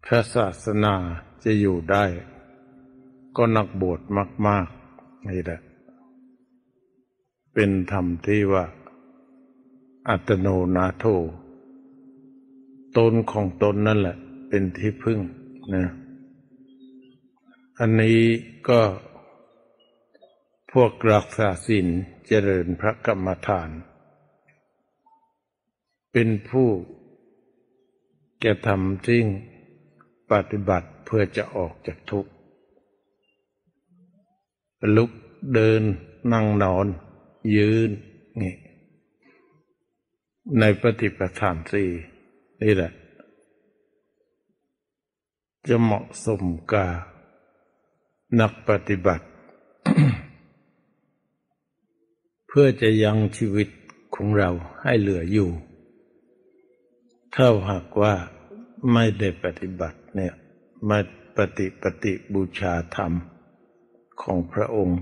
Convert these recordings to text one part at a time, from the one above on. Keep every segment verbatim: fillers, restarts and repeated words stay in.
พระศาสนาจะอยู่ได้ก็นักบวชมากๆนี่แหละเป็นธรรมที่ว่าอัตโนนาโถตนของตนนั่นแหละเป็นที่พึ่งนะอันนี้ก็พวกรักษาศีลเจริญพระกรรมฐานเป็นผู้กระทำสิ่งปฏิบัติเพื่อจะออกจากทุกข์ลุกเดินนั่งนอนยืนนี่ในปฏิปทานสี่นี่แหละจะเหมาะสมกับนักปฏิบัติ เพื่อจะยังชีวิตของเราให้เหลืออยู่ถ้าหากว่าไม่ได้ปฏิบัติเนี่ยไม่ปฏิปฏิบูชาธรรมของพระองค์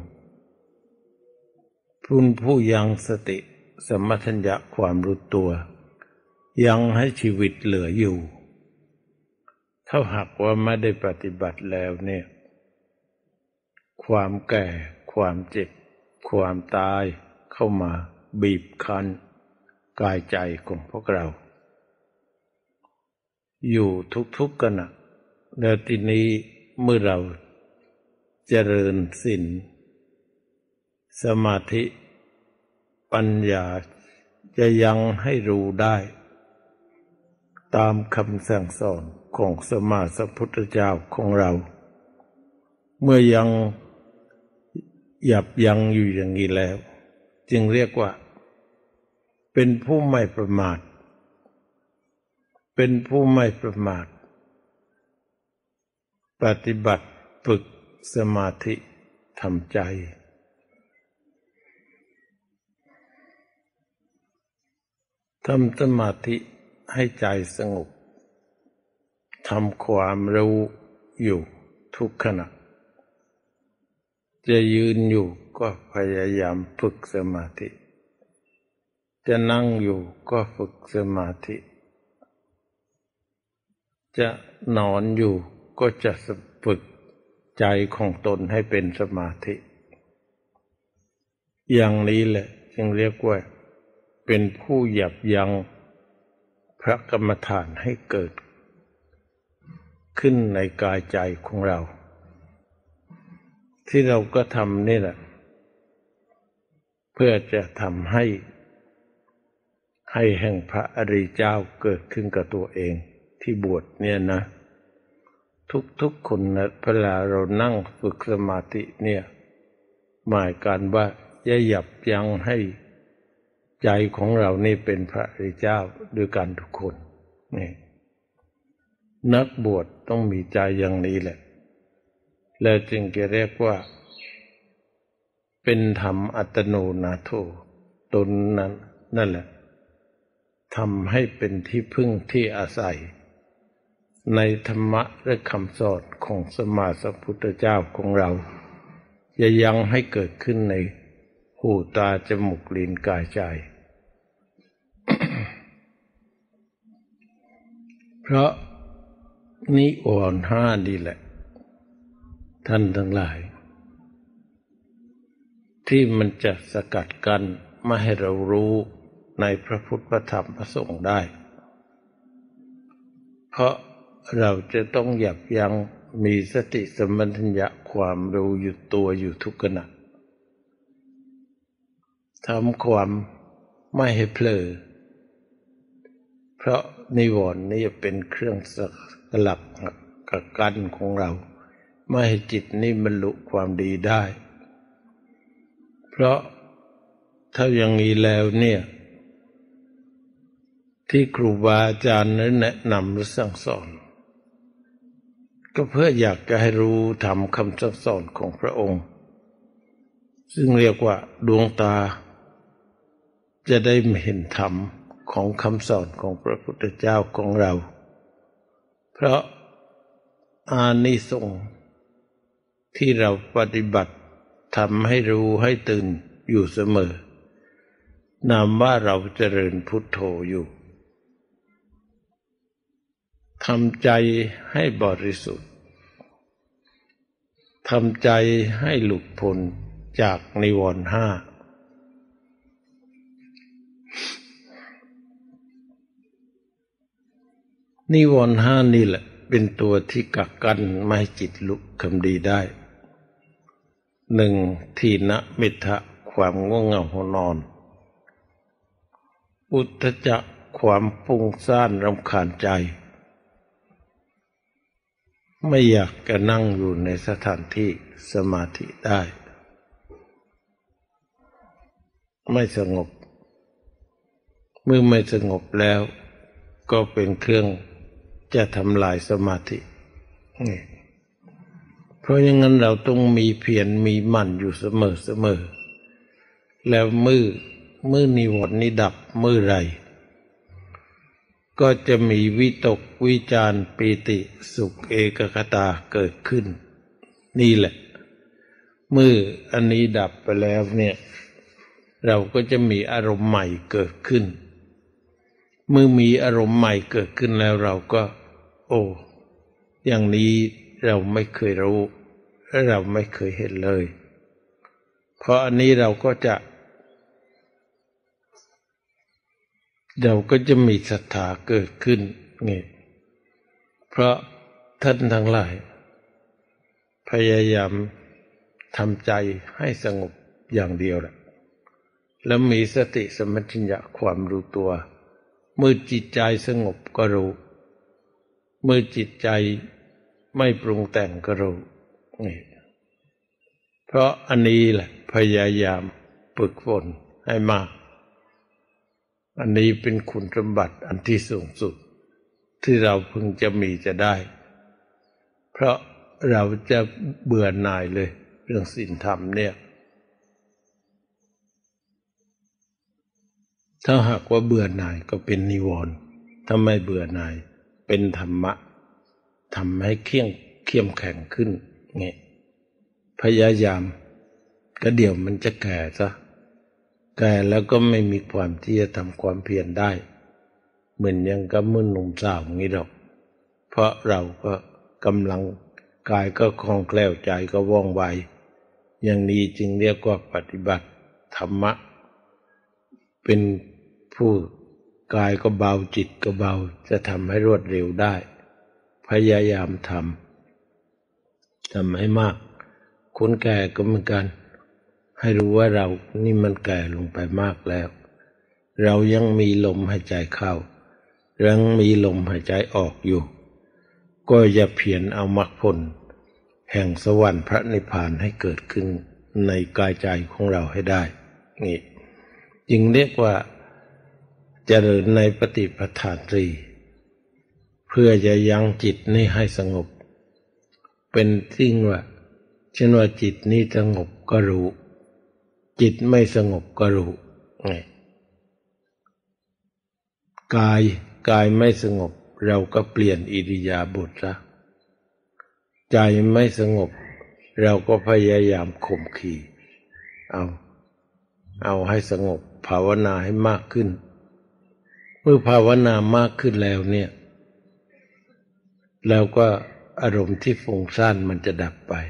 ผู้ผู้ยังสติสมัชัญญะความรู้ตัวยังให้ชีวิตเหลืออยู่ถ้าหากว่าไม่ได้ปฏิบัติแล้วเนี่ยความแก่ความเจ็บความตายเข้ามาบีบคั้นกายใจของพวกเราอยู่ทุกๆขณะแล้วทีนี้เมื่อเราเจริญศีลสมาธิปัญญาจะยังให้รู้ได้ตามคำสั่งสอนของสมมาสัมพุทธเจ้าของเราเมื่อยังยับยั้งอยู่อย่างนี้แล้วจึงเรียกว่าเป็นผู้ไม่ประมาทเป็นผู้ไม่ประมาทปฏิบัติฝึกสมาธิทำใจทำสมาธิให้ใจสงบทำความรู้อยู่ทุกขณะจะยืนอยู่ก็พยายามฝึกสมาธิจะนั่งอยู่ก็ฝึกสมาธิจะนอนอยู่ก็จะฝึกใจของตนให้เป็นสมาธิอย่างนี้แหละจึงเรียกว่าเป็นผู้ยับยั้งพระกรรมฐานให้เกิดขึ้นในกายใจของเราที่เราก็ทำนี่แหละเพื่อจะทำให้ให้แห่งพระอริยเจ้าเกิดขึ้นกับตัวเองที่บวชเนี่ยนะทุกๆคนนะเวลาเรานั่งฝึกสมาธิเนี่ยหมายการว่าอย่าหยับยั้งให้ใจของเรานี่เป็นพระอริยเจ้าด้วยกันทุกคนนี่นักบวชต้องมีใจอย่างนี้แหละแล้วจึงจะเรียกว่าเป็นธรรมอัตโนนาโถตนนั้นนั่นแหละทำให้เป็นที่พึ่งที่อาศัยในธรรมะและคำสอนของสมมาสัมพุทธเจ้าของเราจะยังให้เกิดขึ้นในหูตาจมูกลิ้นกายใจ เพราะนิวรณ์ห้านี่แหละท่านทั้งหลายที่มันจะสกัดกั้นไม่ให้เรารู้ในพระพุทธพระธรรมพระสงฆ์ได้เพราะเราจะต้องยับยั้งมีสติสัมปชัญญะความรู้อยู่ตัวอยู่ทุกขณะทำความไม่ให้เผลอเพราะนิวรณ์นี้เป็นเครื่องสลักกักกันของเราไม่ให้จิตนี้บรรลุความดีได้เพราะถ้าอย่างนี้แล้วเนี่ยที่ครูบาอาจารย์นั้นแนะนำหรือสั่งสอนก็เพื่ออยากจะให้รู้ธรรมคำสั่งสอนของพระองค์ซึ่งเรียกว่าดวงตาจะได้เห็นธรรมของคำสอนของพระพุทธเจ้าของเราเพราะอานิสงส์ที่เราปฏิบัติทำให้รู้ให้ตื่นอยู่เสมอนามว่าเราเจริญพุทโธอยู่ทำใจให้บริสุทธิ์ทำใจให้หลุดพ้นจากนิวรณ์ห้านิวรณ์ห้านี่แหละเป็นตัวที่กักกั้นไม่ให้จิตลุกคำดีได้หนึ่งทีนะมิทะความง่วงเหงาหอนอนอุทธัจจะความฟุ้งซ่านรำคาญใจไม่อยากจะนั่งอยู่ในสถานที่สมาธิได้ไม่สงบเมื่อไม่สงบแล้วก็เป็นเครื่องจะทำลายสมาธินี่เพราะอย่างนั้นเราต้องมีเพียรมีมั่นอยู่เสมอเสมอแล้วมือมือนิวรณ์นี้ดับมือไรก็จะมีวิตกวิจารปีติสุขเอกคตาเกิดขึ้นนี่แหละมืออันนี้ดับไปแล้วเนี่ยเราก็จะมีอารมณ์ใหม่เกิดขึ้นเมื่อมีอารมณ์ใหม่เกิดขึ้นแล้วเราก็โอ้อย่างนี้เราไม่เคยรู้และเราไม่เคยเห็นเลยเพราะอันนี้เราก็จะเราก็จะมีศรัทธาเกิดขึ้นไงเพราะท่านทั้งหลายพยายามทำใจให้สงบอย่างเดียวแหละแล้วมีสติสัมปชัญญะความรู้ตัวเมื่อจิตใจสงบก็รู้เมื่อจิตใจไม่ปรุงแต่งก็รู้นี่เพราะอันนี้แหละพยายามฝึกฝนให้มากอันนี้เป็นคุณสมบัติอันที่สูงสุดที่เราพึงจะมีจะได้เพราะเราจะเบื่อหน่ายเลยเรื่องศีลธรรมเนี่ยถ้าหากว่าเบื่อหน่ายก็เป็นนิวรณ์ถ้าไม่เบื่อหน่ายเป็นธรรมะทำให้เข้มเข้มแข็งขึ้นไงพยายามก็เดี๋ยวมันจะแก่ซะแก่แล้วก็ไม่มีความที่จะทำความเพียรได้เหมือนยังกับเมื่อหนุ่มสาวงี้หรอกเพราะเราก็กำลังกายก็คล่องแคล่วใจก็ว่องไวอย่างนี้จึงเรียกว่าปฏิบัติธรรมะเป็นผู้กายก็เบาจิตก็เบาจะทำให้รวดเร็วได้พยายามทำทำให้มากคนแก่ก็เหมือนกันให้รู้ว่าเรานี่มันแก่ลงไปมากแล้วเรายังมีลมหายใจเข้ายังมีลมหายใจออกอยู่ก็อย่าเพียรเอามรรคผลแห่งสวรรค์พระนิพพานให้เกิดขึ้นในกายใจของเราให้ได้นี่จึงเรียกว่าเจริญในปฏิปทานตรีเพื่อจะยังจิตนี้ให้สงบเป็นสิ่งว่าเช่นว่าจิตนี้สงบก็รู้จิตไม่สงบก็รู้ไงกายกายไม่สงบเราก็เปลี่ยนอิริยาบถซะใจไม่สงบเราก็พยายามข่มขีเอาเอาให้สงบภาวนาให้มากขึ้นเมื่อภาวนามากขึ้นแล้วเนี่ยแล้วก็อารมณ์ที่ฟุ้งซ่านมันจะดับไป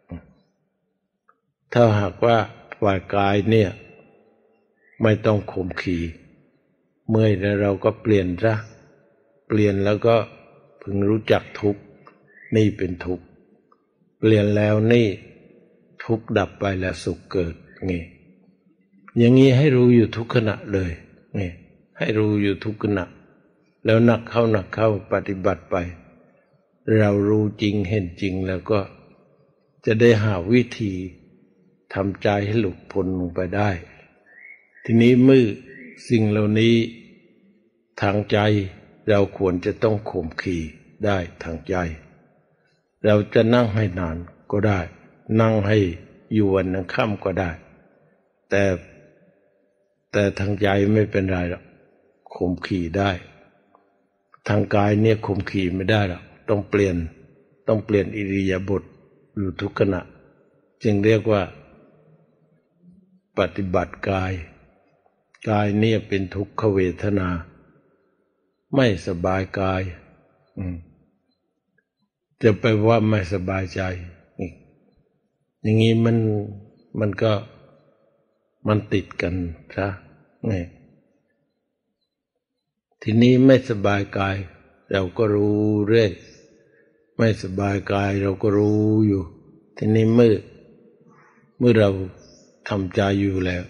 ถ้าหากว่าฝ่ายกายเนี่ยไม่ต้องข่มขีเมื่อยแล้วเราก็เปลี่ยนซะเปลี่ยนแล้วก็พึงรู้จักทุกข์นี่เป็นทุกข์เปลี่ยนแล้วนี่ทุกข์ดับไปแล้วสุขเกิดนี่อย่างนี้ให้รู้อยู่ทุกขณะเลยนี่ให้รู้อยู่ทุกขณะแล้วหนักเข้าหนักเข้าปฏิบัติไปเรารู้จริงเห็นจริงแล้วก็จะได้หาวิธีทำใจให้หลุดพ้นลงไปได้ทีนี้เมื่อสิ่งเหล่านี้ทางใจเราควรจะต้องข่มขีได้ทางใจเราจะนั่งให้นานก็ได้นั่งให้อยู่วันนั้นค่ำก็ได้แต่แต่ทางใจไม่เป็นไรหรอกข่มขีได้ทางกายเนี่ยข่มขีไม่ได้หรอกต้องเปลี่ยนต้องเปลี่ยนอิริยาบถอยู่ทุกขณะจึงเรียกว่าปฏิบัติกายกายเนี่ยเป็นทุกขเวทนาไม่สบายกายจะไปว่าไม่สบายใจอีกอย่างนี้มันมันก็มันติดกันซะนี่ทีนี้ไม่สบายกายเราก็รู้เรื่อยไม่สบายกายเราก็รู้อยู่ทีนี้เมื่อเมื่อเราทำใจอยู่แล้ว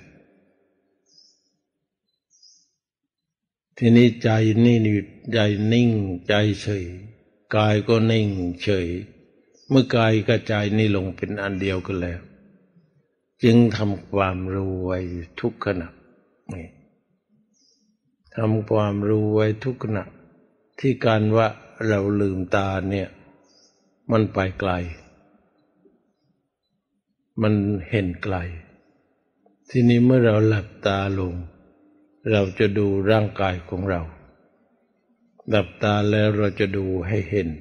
ทีนี้ใจนี่ใจนิ่งใจเฉยกายก็นิ่งเฉยเมื่อกายกับใจนี่ลงเป็นอันเดียวกันแล้วจึงทำความรู้ไว้ทุกขณะนี่ทำความรู้ไว้ทุกขณะที่การว่าเราลืมตาเนี่ยมันไปไกลมันเห็นไกลทีนี้เมื่อเราหลับตาลงเราจะดูร่างกายของเราหลับตาแล้วเราจะดูให้เห็น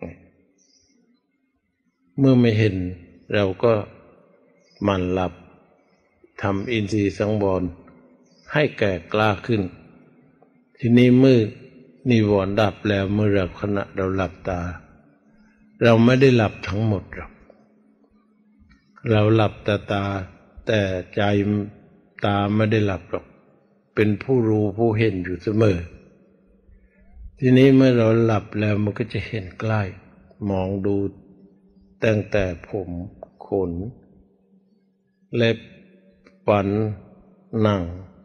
เมื่อไม่เห็นเราก็หมั่นหลับทำอินทรีย์สังวรให้แก่กล้าขึ้นทีนี้เมื่อนิวรณ์ดับแล้วเมื่อเราขณะเราหลับตาเราไม่ได้หลับทั้งหมดหรอกเราหลับตาตาแต่ใจตาไม่ได้หลับหรอกเป็นผู้รู้ผู้เห็นอยู่เสมอทีนี้เมื่อเราหลับแล้วมันก็จะเห็นใกล้มองดูตั้งแต่ผมขนเล็บฟันหนัง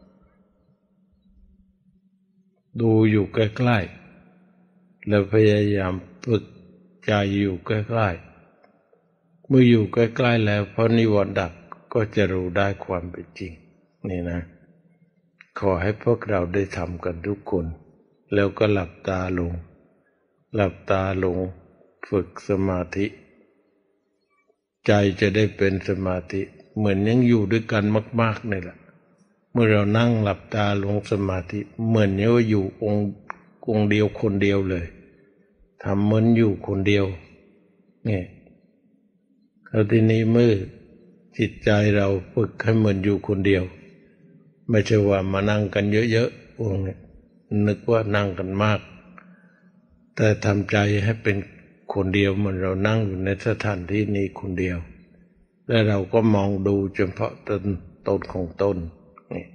ดูอยู่ใกล้ๆแล้วพยายามฝึกใจอยู่ใกล้ๆเมื่ออยู่ใกล้ๆแล้วพอนิวรณ์ดับก็จะรู้ได้ความเป็นจริงนี่นะขอให้พวกเราได้ทำกันทุกคนแล้วก็หลับตาลงหลับตาลงฝึกสมาธิใจจะได้เป็นสมาธิเหมือนยังอยู่ด้วยกันมากๆนี่แหละเมื่อเรานั่งหลับตาลงสมาธิเหมือนว่าอยู่องค์องค์เดียวคนเดียวเลยทำเหมือนอยู่คนเดียวนี่แล้วทีนี้เมื่อจิตใจเราฝึกให้เหมือนอยู่คนเดียวไม่ใช่ว่ามานั่งกันเยอะๆองค์นี้นึกว่านั่งกันมากแต่ทำใจให้เป็นคนเดียวเหมือนเรานั่งอยู่ในสถานที่นี้คนเดียวและเราก็มองดูเฉพาะต้นต้นของต้นนี่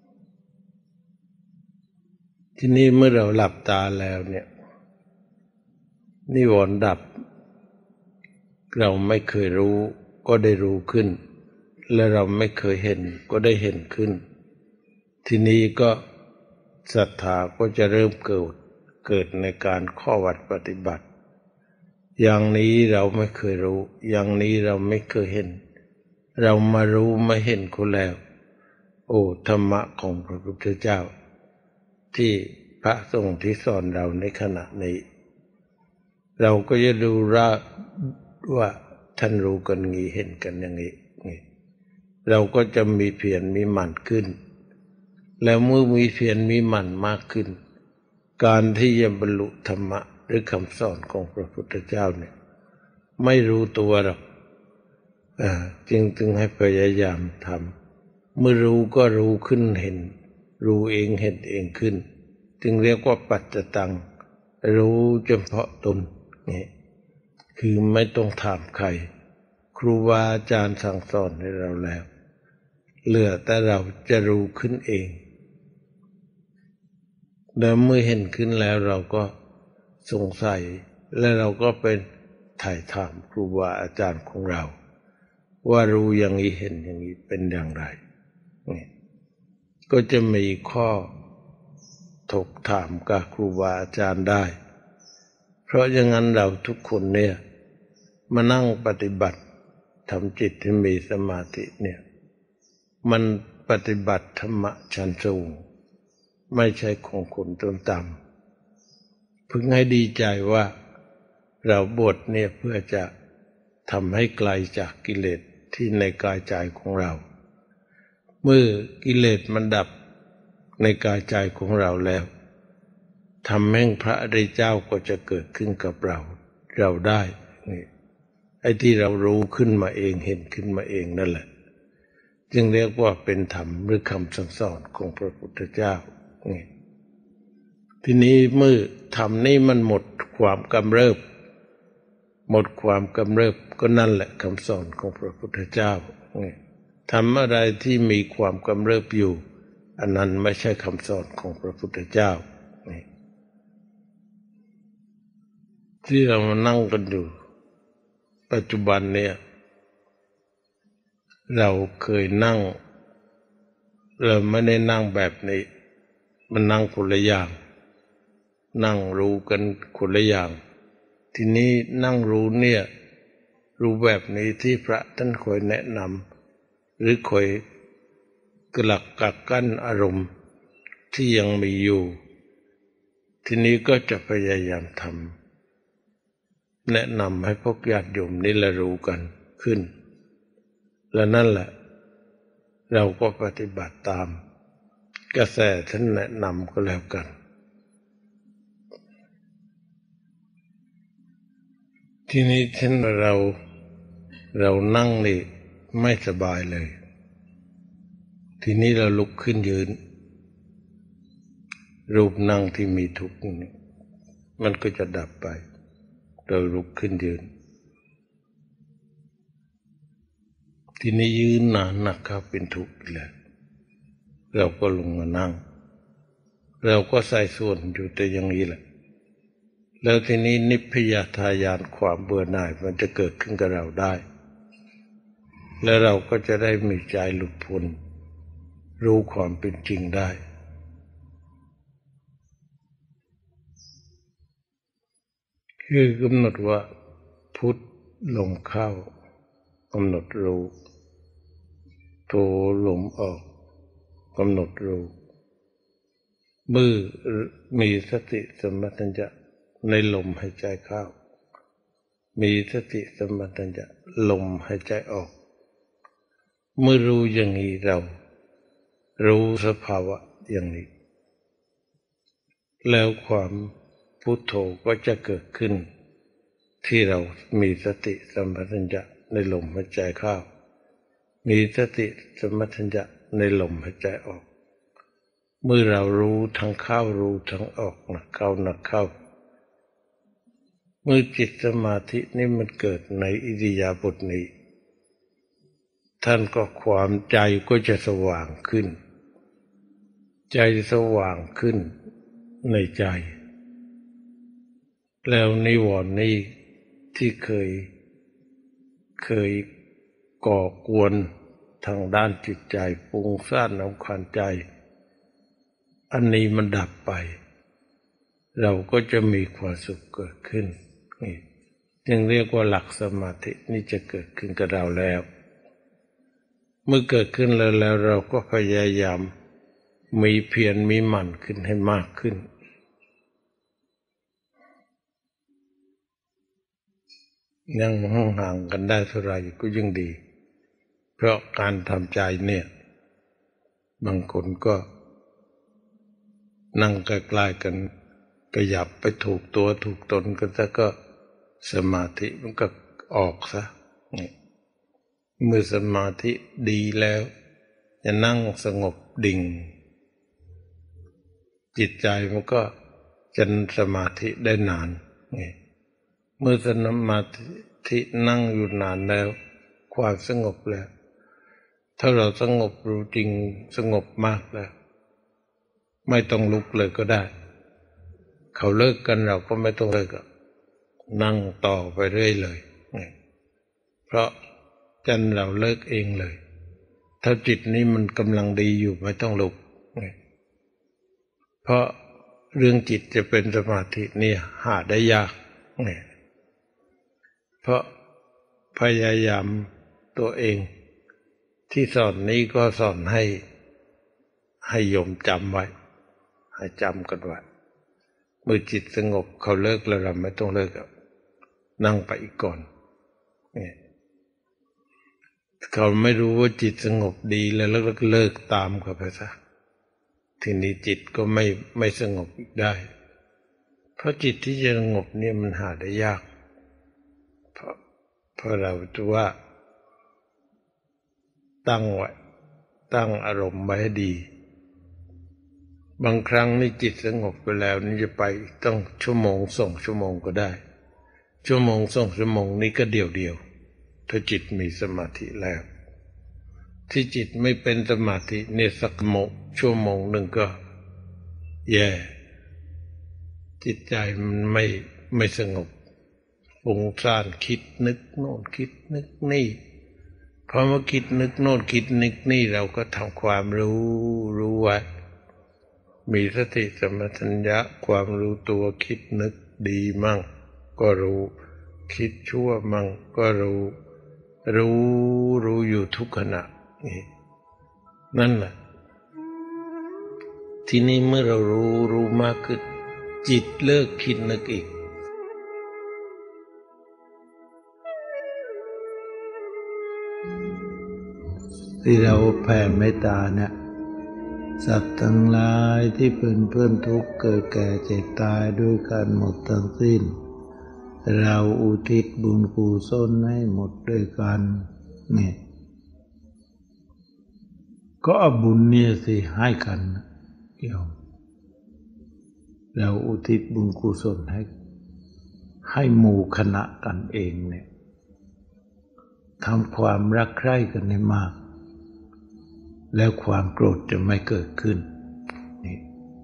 ทีนี้เมื่อเราหลับตาแล้วเนี่ยนิวรณ์ดับเราไม่เคยรู้ก็ได้รู้ขึ้นและเราไม่เคยเห็นก็ได้เห็นขึ้นทีนี้ก็ศรัทธาก็จะเริ่มเกิดเกิดในการข้อวัดปฏิบัติอย่างนี้เราไม่เคยรู้อย่างนี้เราไม่เคยเห็นเรามารู้มาเห็นคนแล้วโอ้ธรรมะของพระพุทธเจ้าที่พระสงฆ์ที่สอนเราในขณะนี้เราก็จะดูว่าว่าท่านรู้กันงี้เห็นกันอย่างนี้เราก็จะมีเพียรมีหมั่นขึ้นแล้วเมื่อมีเพียรมีหมั่นมากขึ้นการที่จะบรรลุธรรมะหรือคำสอนของพระพุทธเจ้าเนี่ยไม่รู้ตัวหรอกจึงจึงให้พยายามทำเมื่อรู้ก็รู้ขึ้นเห็นรู้เองเห็นเองขึ้นจึงเรียกว่าปัจจตังรู้เฉพาะตนนี่คือไม่ต้องถามใครครูบาอาจารย์สั่งสอนให้เราแล้วเหลือแต่เราจะรู้ขึ้นเองแล้วเมื่อเห็นขึ้นแล้วเราก็สงสัยและเราก็เป็นถ่ายถามครูบาอาจารย์ของเราว่ารู้อย่างนี้เห็นอย่างนี้เป็นอย่างไรนี่ก็จะมีข้อถกถามกับครูบาอาจารย์ได้เพราะอย่างนั้นเราทุกคนเนี่ยมานั่งปฏิบัติทำจิตให้มีสมาธิเนี่ยมันปฏิบัติธรรมะชั้นสูงไม่ใช่ของคนต้นต่ำพึงให้ดีใจว่าเราบวชเนี่ยเพื่อจะทำให้ไกลจากกิเลสที่ในกายใจของเราเมื่อกิเลสมันดับในกายใจของเราแล้วธรรมแห่งพระอริยเจ้าก็จะเกิดขึ้นกับเราเราได้นี่ไอ้ที่เรารู้ขึ้นมาเองเห็นขึ้นมาเองนั่นแหละจึงเรียกว่าเป็นธรรมหรือคำสั่งสอนของพระพุทธเจ้านี่ทีนี้เมื่อธรรมนี้มันหมดความกำเริบหมดความกำเริบก็นั่นแหละคำสอนของพระพุทธเจ้าทำอะไรที่มีความกำเริบอยู่อันนั้นไม่ใช่คำสอนของพระพุทธเจ้าที่เรามานั่งกันอยู่ปัจจุบันเนี่ยเราเคยนั่งเราไม่ได้นั่งแบบนี้มันนั่งคนละอย่างนั่งรู้กันคนละอย่างทีนี้นั่งรู้เนี่ยรู้แบบนี้ที่พระท่านคอยแนะนำหรือคอยกลักกักกั้นอารมณ์ที่ยังมีอยู่ทีนี้ก็จะพยายามทำแนะนำให้พวกญาติโยมนี่ละรู้กันขึ้นและนั่นแหละเราก็ปฏิบัติตามกระแสท่านแนะนำก็แล้วกันทีนี้เช่นเราเรานั่งนี่ไม่สบายเลยทีนี้เราลุกขึ้นยืนรูปนั่งที่มีทุกข์นี่มันก็จะดับไปเราลุกขึ้นยืนทีนี้ยืนนานหนักเข้าเป็นทุกข์อีกแล้วเราก็ลงมานั่งเราก็ใส่ส่วนอยู่แต่อย่างนี้แหละแล้วทีนี้นิพพยทายานความเบื่อหน่ายมันจะเกิดขึ้นกับเราได้และเราก็จะได้มีใจหลุดพ้นรู้ความเป็นจริงได้คือกำหนดว่าพุทธลมเข้ากำหนดรู้โทลมออกกำหนดรู้มือมีสติสัมปชัญญะในลมหายใจเข้ามีสติสัมปชัญญะลมหายใจออกเมื่อรู้อย่างนี้เรารู้สภาวะอย่างนี้แล้วความพุทโธก็จะเกิดขึ้นที่เรามีสติสัมปชัญญะในลมหายใจเข้ามีสติสัมปชัญญะในลมหายใจออกเมื่อเรารู้ทั้งเข้ารู้ทั้งออกหนักเข้าหนักเข้าเมื่อจิตสมาธินี่มันเกิดในอิริยาบถนี้ท่านก็ความใจก็จะสว่างขึ้นใจสว่างขึ้นในใจแล้วนิวรณ์นี้ที่เคยเคยก่อกวนทางด้านจิตใจฟุ้งซ่านรำคาญใจอันนี้มันดับไปเราก็จะมีความสุขเกิดขึ้นนี่จึงเรียกว่าหลักสมาธินี่จะเกิดขึ้นกับเราแล้วเมื่อเกิดขึ้นแล้วแล้วเราก็พยายามมีเพียรมีหมั่นขึ้นให้มากขึ้นยังห่างๆกันได้เท่าไหร่ก็ยิ่งดีเพราะการทำใจเนี่ยบางคนก็นั่งใกล้ๆกันขยับไปถูกตัวถูกตนกันซะก็สมาธิมันก็ออกซะเมื่อสมาธิดีแล้วจะนั่งสงบดิ่งจิตใจมันก็จะสมาธิได้นานเมื่อสมาธินั่งอยู่นานแล้วความสงบแล้วถ้าเราสงบรู้จริงสงบมากแล้วไม่ต้องลุกเลยก็ได้เขาเลิกกันเราก็ไม่ต้องเลิกนั่งต่อไปเรื่อยเลยเพราะจันเราเลิกเองเลยถ้าจิตนี้มันกำลังดีอยู่ไม่ต้องลุกเพราะเรื่องจิตจะเป็นสมาธินี่หาได้ยากเพราะพยายามตัวเองที่สอนนี้ก็สอนให้ให้โยมจำไว้ให้จำกันไว้เมื่อจิตสงบเขาเลิกแล้วเราไม่ต้องเลิกนั่งไปอีกก่อนเนี่ยเขาไม่รู้ว่าจิตสงบดีแล้วแล้วก็เลิกตามเขาไปซะทีนี้จิตก็ไม่ไม่สงบอีกได้เพราะจิตที่จะสงบเนี่ยมันหาได้ยากเพราะเพราะเราจะว่าตั้งไว้ตั้งอารมณ์ไว้ให้ดีบางครั้งนี่จิตสงบไปแล้วนี่จะไปต้องชั่วโมงสองชั่วโมงก็ได้ชั่วโมงสองชั่วโมงนี้ก็เดียวเดียวถ้าจิตมีสมาธิแล้วที่จิตไม่เป็นสมาธิเนี่ยสักโมงชั่วโมงหนึ่งก็แย่จิตใจมันไม่ไม่สงบฟุ้งซ่านคิดนึกโน่นคิดนึกนี่พอมาคิดนึกโน่นคิดนึกนี่เราก็ทำความรู้รู้ไว้มีสติสัมปชัญญะความรู้ตัวคิดนึกดีมั่งก็รู้คิดชั่วมั่งก็รู้รู้รู้อยู่ทุกขณะนี่นั่นแหละทีนี้เมื่อเรารู้รู้มากขึ้นจิตเลิกคิดนึกอีกที่เราแผ่เมตตาเนี่ยสัตว์ทั้งหลายที่เป็นเพื่อนทุกข์เกิดแก่เจ็บตายด้วยกันหมดทั้งสิ้นเราอุทิศบุญกุศลให้หมดด้วยกันเนี่ยก็เอาบุญเนี่ยสิให้กันเกี่ยวเราอุทิศบุญกุศลให้ให้หมู่คณะกันเองเนี่ยทำความรักใคร่กันให้มากแล้วความโกรธจะไม่เกิดขึ้นนี่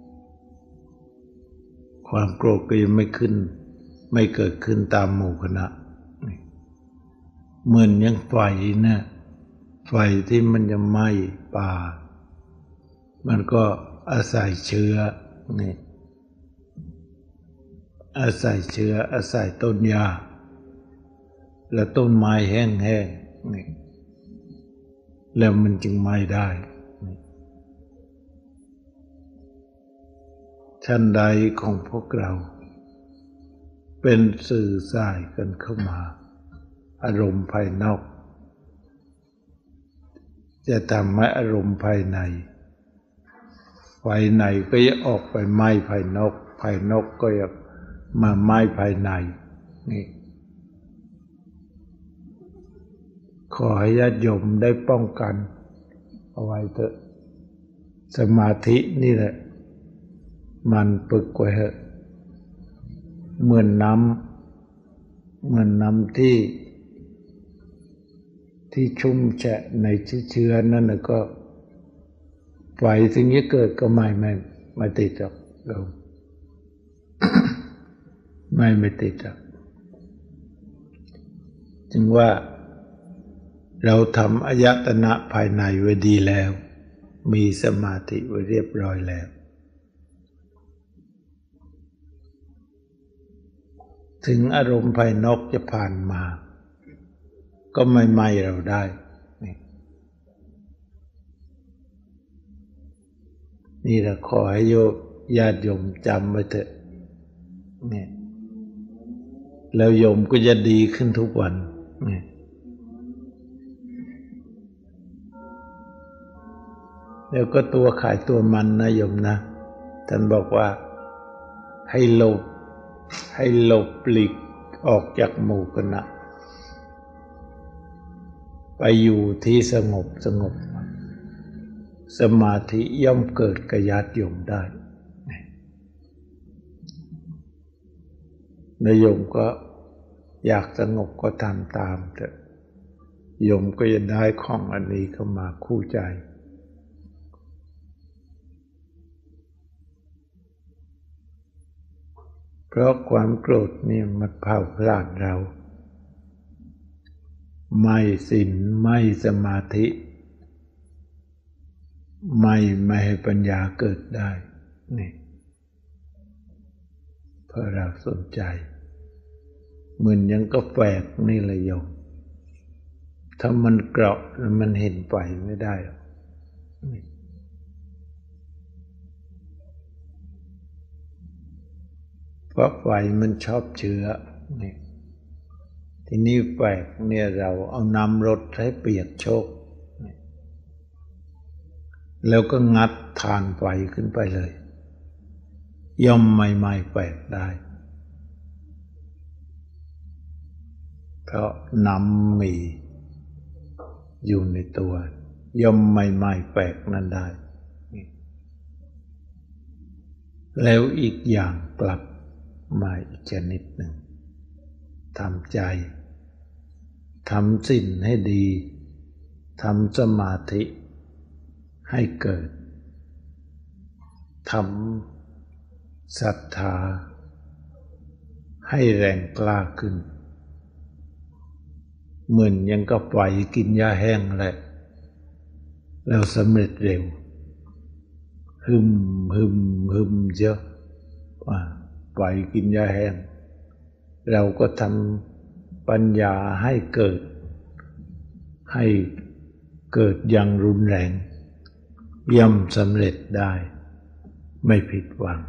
ความโกรธก็ยังไม่ขึ้นไม่เกิดขึ้นตามหมู่คณะนี่เหมือนอย่างไฟเนี่ยไฟที่มันจะไหม้ป่ามันก็อาศัยเชื้อนี่อาศัยเชื้ออาศัยต้นหญ้าและต้นไม้แห้งๆนี่แล้วมันจึงไหม้ได้ชั้นใดของพวกเราเป็นสื่อสายกันเข้ามาอารมณ์ภายนอกจะทำให้อารมณ์ภายในภายในก็จะออกไปไหม้ภายนอกภายนอกก็จะมาไหม้ภายในนี่ขอให้ญาติโยมได้ป้องกันเอาไว้เถอะสมาธินี่แหละมันฝึกไว้เถอะเหมือนน้ำเหมือนน้ำที่ที่ชุ่มแฉะในเชื้อนั่นน่ะก็ไฟสิ่งนี้เกิดก็ไม่ไม่ไม่ติดหรอกเราไม่ไม่ติดหรอกจึงว่าเราทำอายตนะภายในไว้ดีแล้วมีสมาธิไว้เรียบร้อยแล้วถึงอารมณ์ภายนอกจะผ่านมาก็ไม่ไหม้เราได้นี่นี่แหละขอให้โยมญาติโยมจำไว้เถอะนี่แล้วโยมก็จะดีขึ้นทุกวันนี่แล้วก็ตัวขายตัวมันนะโยมนะท่านบอกว่าให้หลบให้หลบหลีกออกจากหมู่คณะไปอยู่ที่สงบสงบสมาธิย่อมเกิดกับญาติโยมได้นายโยมก็อยากสงบก็ทำตามเถอะโยมก็จะได้ของอันนี้เข้ามาคู่ใจเพราะความโกรธเนี่ยมันเผาผลาญเราไม่ศีลไม่สมาธิไม่ไม่ให้ปัญญาเกิดได้นี่เพราะเราสนใจเหมือนยังก็แฝกนี่เลยโยมถ้ามันเกราะมันเห็นไฟไม่ได้หรอกเพราะไฟมันชอบเชื้อนี่ทีนี้แฝกเนี่ยเราเอาน้ำรดให้เปียกโชกแล้วก็งัดฐานไฟขึ้นไปเลยย่อมไม่ไหม้แฝกได้เพราะน้ำมีอยู่ในตัวย่อมไม่ไหม้แฝกนั้นได้แล้วอีกอย่างกลับมาอีกชนิดหนึ่งทำใจทำศีลให้ดีทำสมาธิให้เกิดทำศรัทธาให้แรงกล้าขึ้นเหมือนยังก็ปล่อยกินยาแห้งแหละแล้วสำเร็จเร็วฮึมฮึมฮึมเยอะว่าปล่อยกินยาแห้งเราก็ทำปัญญาให้เกิดให้เกิดอย่างรุนแรงย่อมสำเร็จได้ไม่ผิดหวัง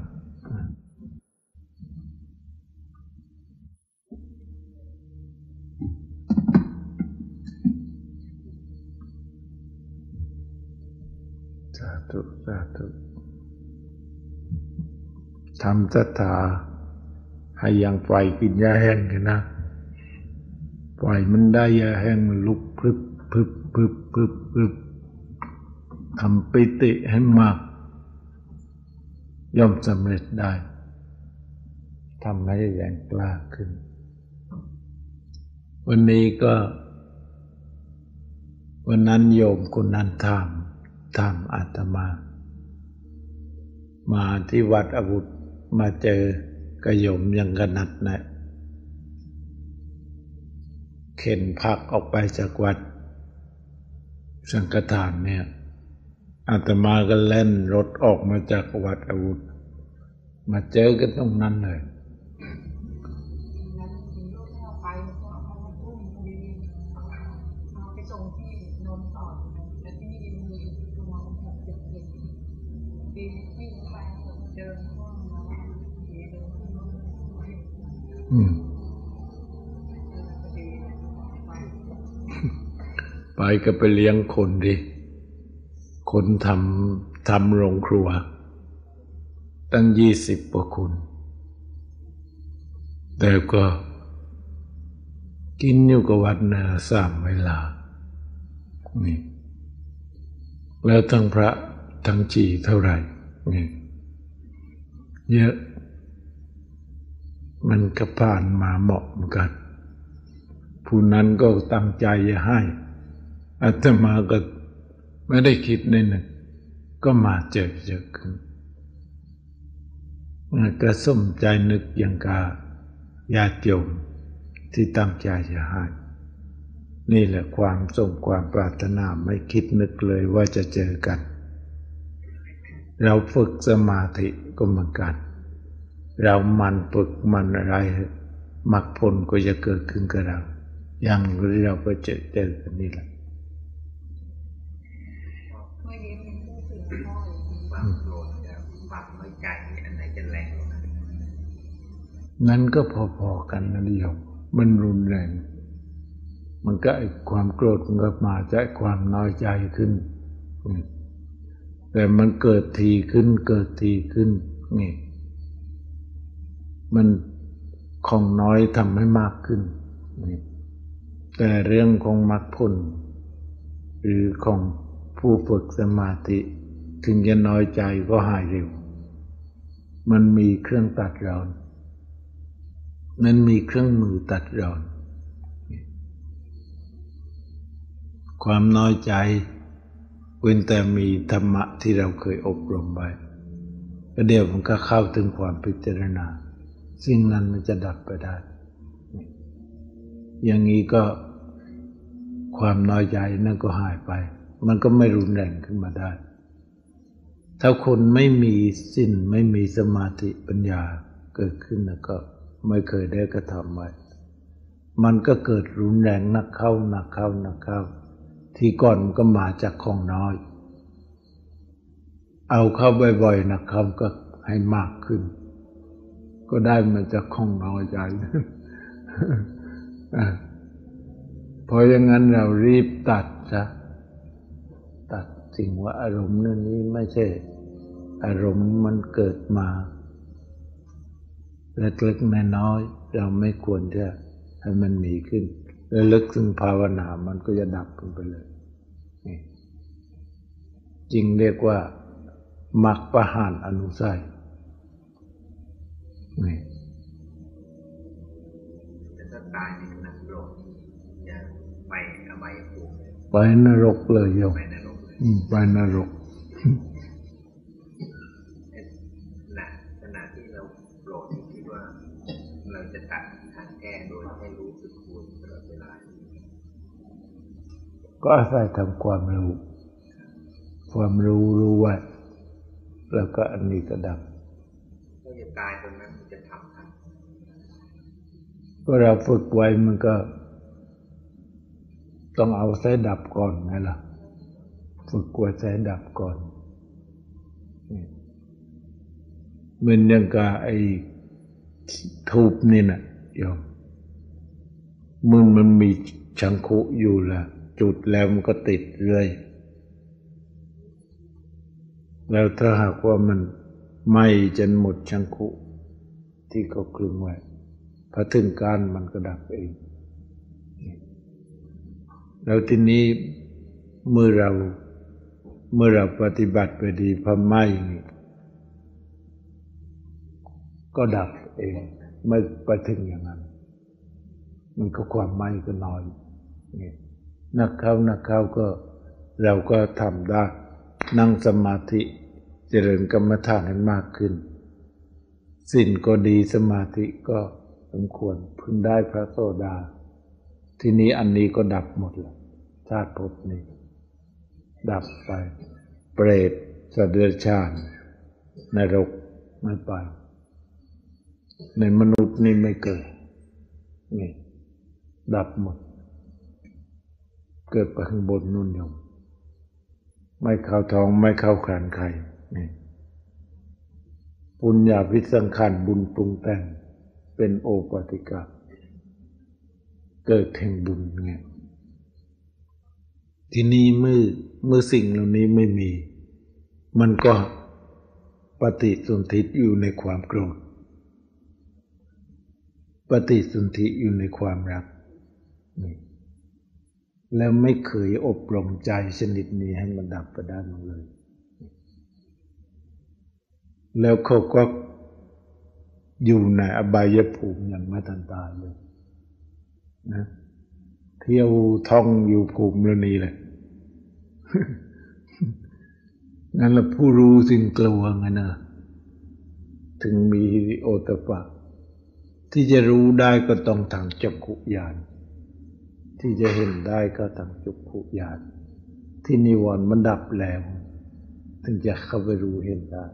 สาธุสาธุทำศรัทธาให้ยังไฟกินยาแห้งกันนะไฟมันได้ยาแห้งมันลุกพรึบพรึบพรึบพรึบพรึบทำปิติให้มากย่อมสำเร็จได้ทำให้แรงกล้าขึ้นวันนี้ก็วันนั้นโยมคนนั้นถามถามอาตมามาที่วัดอาวุธมาเจอกระโยมยังกระนัดนะเข็นพักออกไปจากวัดสังฆทานเนี่ยอาตมาก็เล่นรถออกมาจากวัดอาวุธมาเจอกันตรงนั้นเลยอืมไปก็ไปเลี้ยงคนดิคนทำทำโรงครัวตั้งยี่สิบกว่าคนแต่ก็กินอยู่กับวัดนาสามเวลานี่แล้วทั้งพระทั้งจีเท่าไหร่นี่เยอะมันก็ผ่านมาเหมาะเหมือนกันผู้นั้นก็ตั้งใจจะให้อาตมาก็ไม่ได้คิดในหนึ่งก็มาเจอเจอกันก็สมใจนึกอย่างกาญาติโยมที่ตั้งใจจะให้นี่แหละความสมความปรารถนาไม่คิดนึกเลยว่าจะเจอกันเราฝึกสมาธิก็เหมือนกันเรามันฝึกมันอะไรมรรคผลก็จะเกิดขึ้นกับเราอย่างนี้เราก็เจอเจอกันนี่แหละความโกรธกับความน้อยใจอันไหนจะแรงกว่ากันนั้นก็พอๆกันนั่นเดียวมันรุนแรงมันก็ไอ้ความโกรธมันก็มาจากความน้อยใจขึ้นแต่มันเกิดทีขึ้นเกิดทีขึ้นนี่มันของน้อยทำให้มากขึ้นนี่แต่เรื่องของมรรคผลหรือของผู้ฝึกสมาธิถึงจะน้อยใจก็หายเร็วมันมีเครื่องตัดร้อนมันมีเครื่องมือตัดร้อนความน้อยใจเว้นแต่มีธรรมะที่เราเคยอบรมไว้แล้วเดี๋ยวมันก็เข้าถึงความพิจารณาสิ่งนั้นมันจะดับไปได้อย่างนี้ก็ความน้อยใจนั่นก็หายไปมันก็ไม่รุนแรงขึ้นมาได้ถ้าคนไม่มีศีลไม่มีสมาธิปัญญาเกิดขึ้นแล้วก็ไม่เคยได้กระทำไว้มันก็เกิดรุนแรงนักเข้าหนักเข้าหนักเข้าที่ก่อนมันก็มาจากของน้อยเอาเข้าบ่อยๆนักเข้าก็ให้มากขึ้นก็ได้มาจากของน้อยใจเพราะอย่างนั้นเรารีบตัดซะตัดสิ่งว่าอารมณ์นั้นนี้ไม่ใช่อารมณ์มันเกิดมาเล็กๆน้อยๆเราไม่ควรจะให้มันมีขึ้นแล้วลึกซึ่งภาวนามันก็จะดับไปเลยนี่จริงเรียกว่ามรรคประหารอนุสัยนี่แต่ถ้าตายในขณะโลกนี่จะไปอบายภูมิเลยไปนรกเลยโยมไปนรกเลยอืมไปนรกขณะขณะที่เราโกรธที่คิดว่าเราจะตัดทางแก้โดยให้รู้สึกตัวตลอดเวลาก็อาศัยทำความรู้ ความรู้รู้ไว้แล้วก็อันนี้ก็ดับถ้าจะตายตรงนั้นมันจะทำทันก็เราฝึกไว้มันก็ ต้องเอาใส่ดับก่อนไงล่ะฝึกไว้ใส่ดับก่อนเหมือนอย่างกับไอ้ทูบนี่น่ะโยมมันมันมีชังคุอยู่ล่ะจุดแล้วมันก็ติดเรื่อยแล้วถ้าหากว่ามันไหม้จนหมดชังคุที่เขาคลึงไว้พอถึงการมันก็ดับเองแล้วทีนี้เมื่อเราเมื่อเราปฏิบัติไปดีพอไหม้ก็ดับเองไม่ไปถึงอย่างนั้นมันก็ความไหม้ก็น้อยนี่นักเข้านักเข้าก็เราก็ทำได้นั่งสมาธิเจริญกรรมฐานให้มากขึ้นศีลก็ดีสมาธิก็สมควรพึงได้พระโสดาทีนี้อันนี้ก็ดับหมดแล้วชาติภพนี้ดับไปเปรตสัตว์เดรัจฉานนรกไม่ไปในมนุษย์นี่ไม่เกิดนี่ดับหมดเกิดไปข้างบนนู่นโยมไม่เข้าท้องไม่เข้าครรภ์ใครนี่ปุญญาภิสังขารบุญปรุงแต่งเป็นโอปาติกะเกิดแห่งบุญไงที่นี้เมื่อเมื่อสิ่งเหล่านี้ไม่มีมันก็ปฏิสนธิอยู่ในความโกรธปฏิสนธิอยู่ในความรักนี่แล้วไม่เคยอบรมใจชนิดนี้ให้มันดับไปได้เลยแล้วเขาก็อยู่ในอบายภูมิอย่างไม่ทันตายเลยนะเที่ยวท่องอยู่ภูมิแล้วนี้แหละ นั่นแหละผู้รู้สิ่งกลัวไงนะถึงมีฮิริโอตปะที่จะรู้ได้ก็ต้องทางจักขุญาณที่จะเห็นได้ก็ทางจักขุญาณที่นิวรณ์มันดับแล้วถึงจะเข้าไปรู้เห็นได้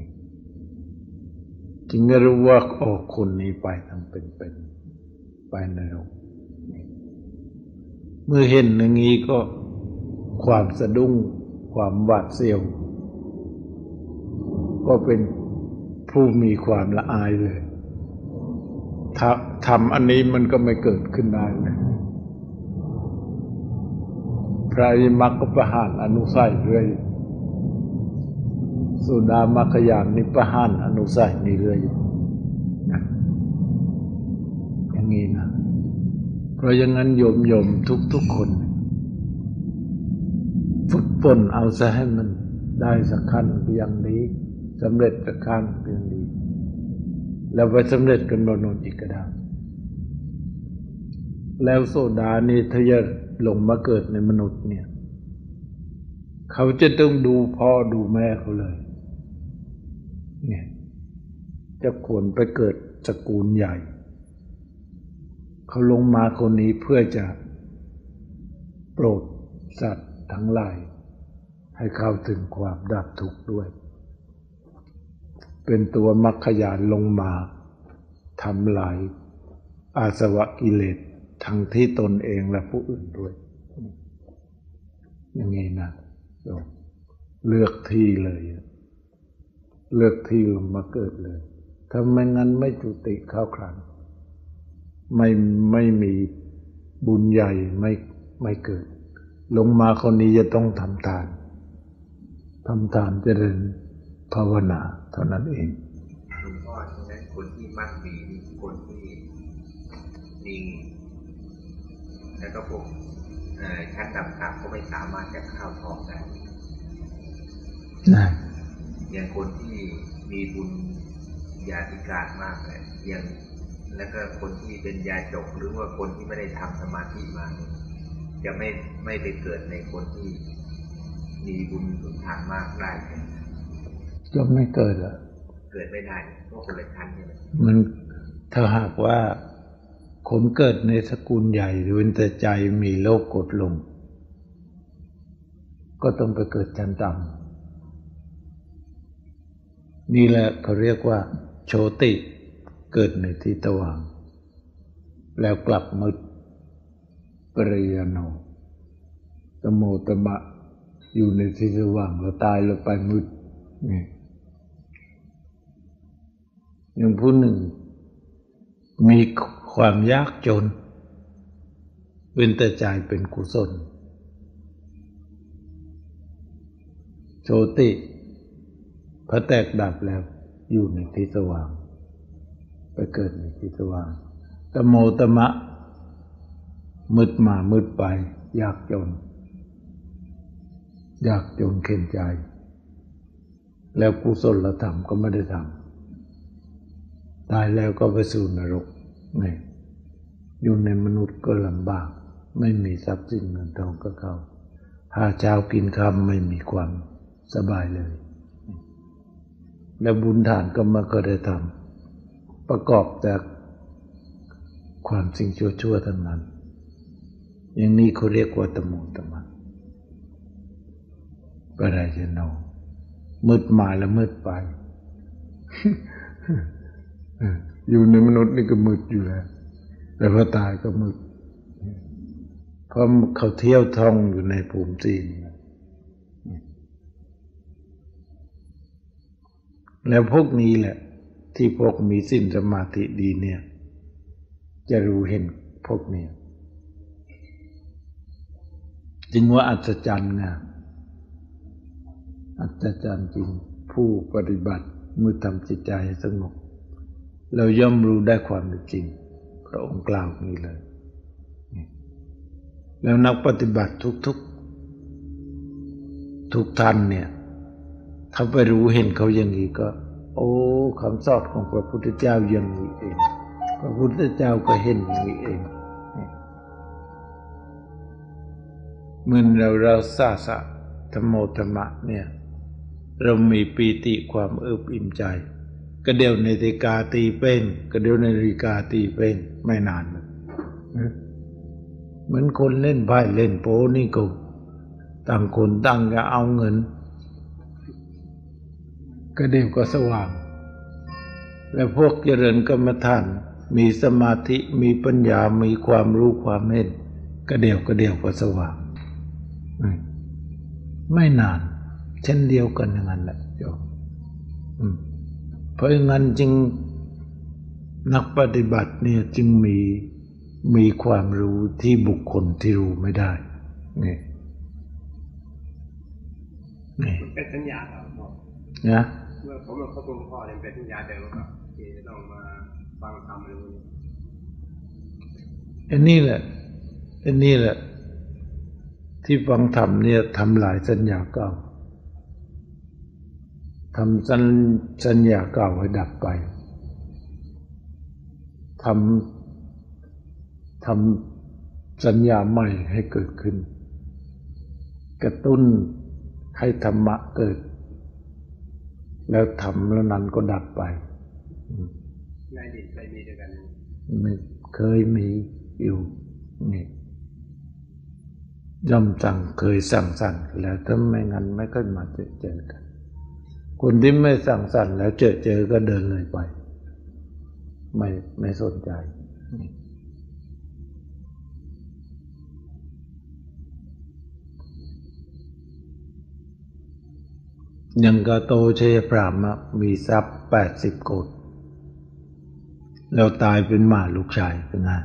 จึงจะรู้ว่าโอ้คนนี้ไปทางเป็นๆไปนรกเมื่อเห็นอย่างนี้ก็ความสะดุ้งความหวาดเสียวก็เป็นผู้มีความละอายเลยถ้าทำอันนี้มันก็ไม่เกิดขึ้นได้เลยพระอริยมรรคก็ประหารอนุสัยเรื่อยสุดามรรคญาณนี่ประหารอนุสัยนี่เรื่อยอย่างนี้นะเพราะอย่างนั้นโยมโยมทุกๆคนฝึกฝนเอาซะให้มันได้สักขั้นก็ยังดีสำเร็จสักขั้นก็ยังดีแล้วไปสำเร็จกันบนโน้นอีกก็ได้แล้วโสดานี่ถ้าจะลงมาเกิดในมนุษย์เนี่ยเขาจะต้องดูพ่อดูแม่เขาเลยเนี่ยจะควรไปเกิดตระกูลใหญ่เขาลงมาคนนี้เพื่อจะโปรดสัตว์ทั้งหลายให้เข้าถึงความดับทุกข์ด้วยเป็นตัวมรรคญาณลงมาทำลายอาสวะกิเลสทั้งที่ตนเองและผู้อื่นด้วยอย่างนี้นะเลือกที่เลยเลือกที่ลงมาเกิดเลยถ้าไม่งั้นไม่จุติเข้าครั้งไม่ไม่มีบุญใหญ่ไม่ไม่เกิดลงมาคนนี้จะต้องทำทานทำทานเจริญภาวนาเท่านั้นเองหลวงพ่อใช่ไหมคนที่มั่นดีนี่คนที่นิ่งแล้วก็พวกชั้นต่ำๆก็ไม่สามารถจะเข้าท้องได้อย่างคนที่มีบุญยาธิการมากเลยอย่างแล้วก็คนที่เป็นยาจกหรือว่าคนที่ไม่ได้ทำสมาธิมาจะไม่ไม่ไปเกิดในคนที่มีบุญสุนทานมากได้ก็ไม่เกิดอ่ะเกิดไม่ได้เพราะคนละชั้นใช่ไหมมันถ้าหากว่าคนเกิดในสกุลใหญ่เว้นแต่ใจมีโลภกดลงก็ต้องไปเกิดชั้นต่ำนี่แหละเขาเรียกว่าโชติเกิดในที่สว่างแล้วกลับมืดปริยโนตโมตมะอยู่ในที่สว่างแล้วตายแล้วไปมืดนี่อย่างผู้หนึ่งมีความยากจนเว้นแต่ใจเป็นกุศลโชติพระแตกดับแล้วอยู่ในที่สว่างไปเกิดในที่สว่างตโมตมะมืดมามืดไปยากจนยากจนเข็นใจแล้วกุศลธรรมก็ไม่ได้ทำตายแล้วก็ไปสู่นรกนี่อยู่ในมนุษย์ก็ลำบากไม่มีทรัพย์สินเงินทองก็เข้าหาเช้ากินค่ำไม่มีความสบายเลยแล้วบุญทานก็ไม่ก็ได้ทำประกอบจากความสิ่งชั่วๆทั้งนั้นอย่างนี้เขาเรียกว่าตโมตมะปรายโนมืดมาแล้วมืดไป อยู่ในมนุษย์นี่ก็มืดอยู่แล้วแต่พอตายก็มืดเพราะเขาเที่ยวท่องอยู่ในภูมิจีนแล้วพวกนี้แหละที่พวกมีศีลสมาธิดีเนี่ยจะรู้เห็นพวกนี้จึงว่าอัศจรรย์นะอัศจรรย์จริงผู้ปฏิบัติเมื่อทำจิตใจสงบเราย่อมรู้ได้ความจริงพระองค์กล่าวนี้เลยแล้วนักปฏิบัติทุกๆ ทุก, ทุกท่านเนี่ยเขาไปรู้เห็นเขาอย่างนี้ก็โอ้คำสอนของพระพุทธเจ้าอย่างนี้เองพระพุทธเจ้าก็เห็นอย่างนี้เองเมื่อเราเราสาสะธรรมโมธรรมะเนี่ยเรามีปีติความเอิบอิ่มใจก็เดี๋ยวนาฬิกาตีเป้งก็เดี๋ยวนาฬิกาตีเป้งไม่นานเลยเหมือนคนเล่นไพ่เล่นโป๊นี่ก็ต่างคนต่างจะเอาเงินก็เดี๋ยวก็สว่างแล้วพวกเจริญกรรมฐานมีสมาธิมีปัญญามีความรู้ความเห็นก็เดี๋ยวก็เดี๋ยวก็สว่างไม่นานเช่นเดียวกันอย่างนั้นแหละโยมเพราะงั้นจึงนักปฏิบัติเนี่ยจึงมีมีความรู้ที่บุคคลที่รู้ไม่ได้นี่นี่เป็นสัญญาครับพ่อนะเมื่อผมมาพบหลวงพ่อเนี่ยเป็นสัญญาเดิมครับที่จะต้องมาฟังธรรมอะไรพวกนี้อันนี้แหละอันนี้แหละที่ฟังธรรมเนี่ยทำลายสัญญาเก่าทำสัญสัญญาเก่าให้ดับไปทำทำสัญญาใหม่ให้เกิดขึ้นกระตุ้นให้ธรรมะเกิดแล้วธรรมแล้วนั้นก็ดับไปในอดีตเคยมีด้วยกันไม่เคยมีอยู่นี่ย่อมสั่งเคยสั่งสรรค์แล้วถ้าไม่งั้นไม่ค่อยมาเจอเจอกันคนที่ไม่สั่งสรรค์แล้วเจอเจอก็เดินเลยไปไม่ไม่สนใจอย่างกาโตชัยพรามมีทรัพย์แปดสิบโกฏแล้วตายเป็นหมาลูกชายเป็นไง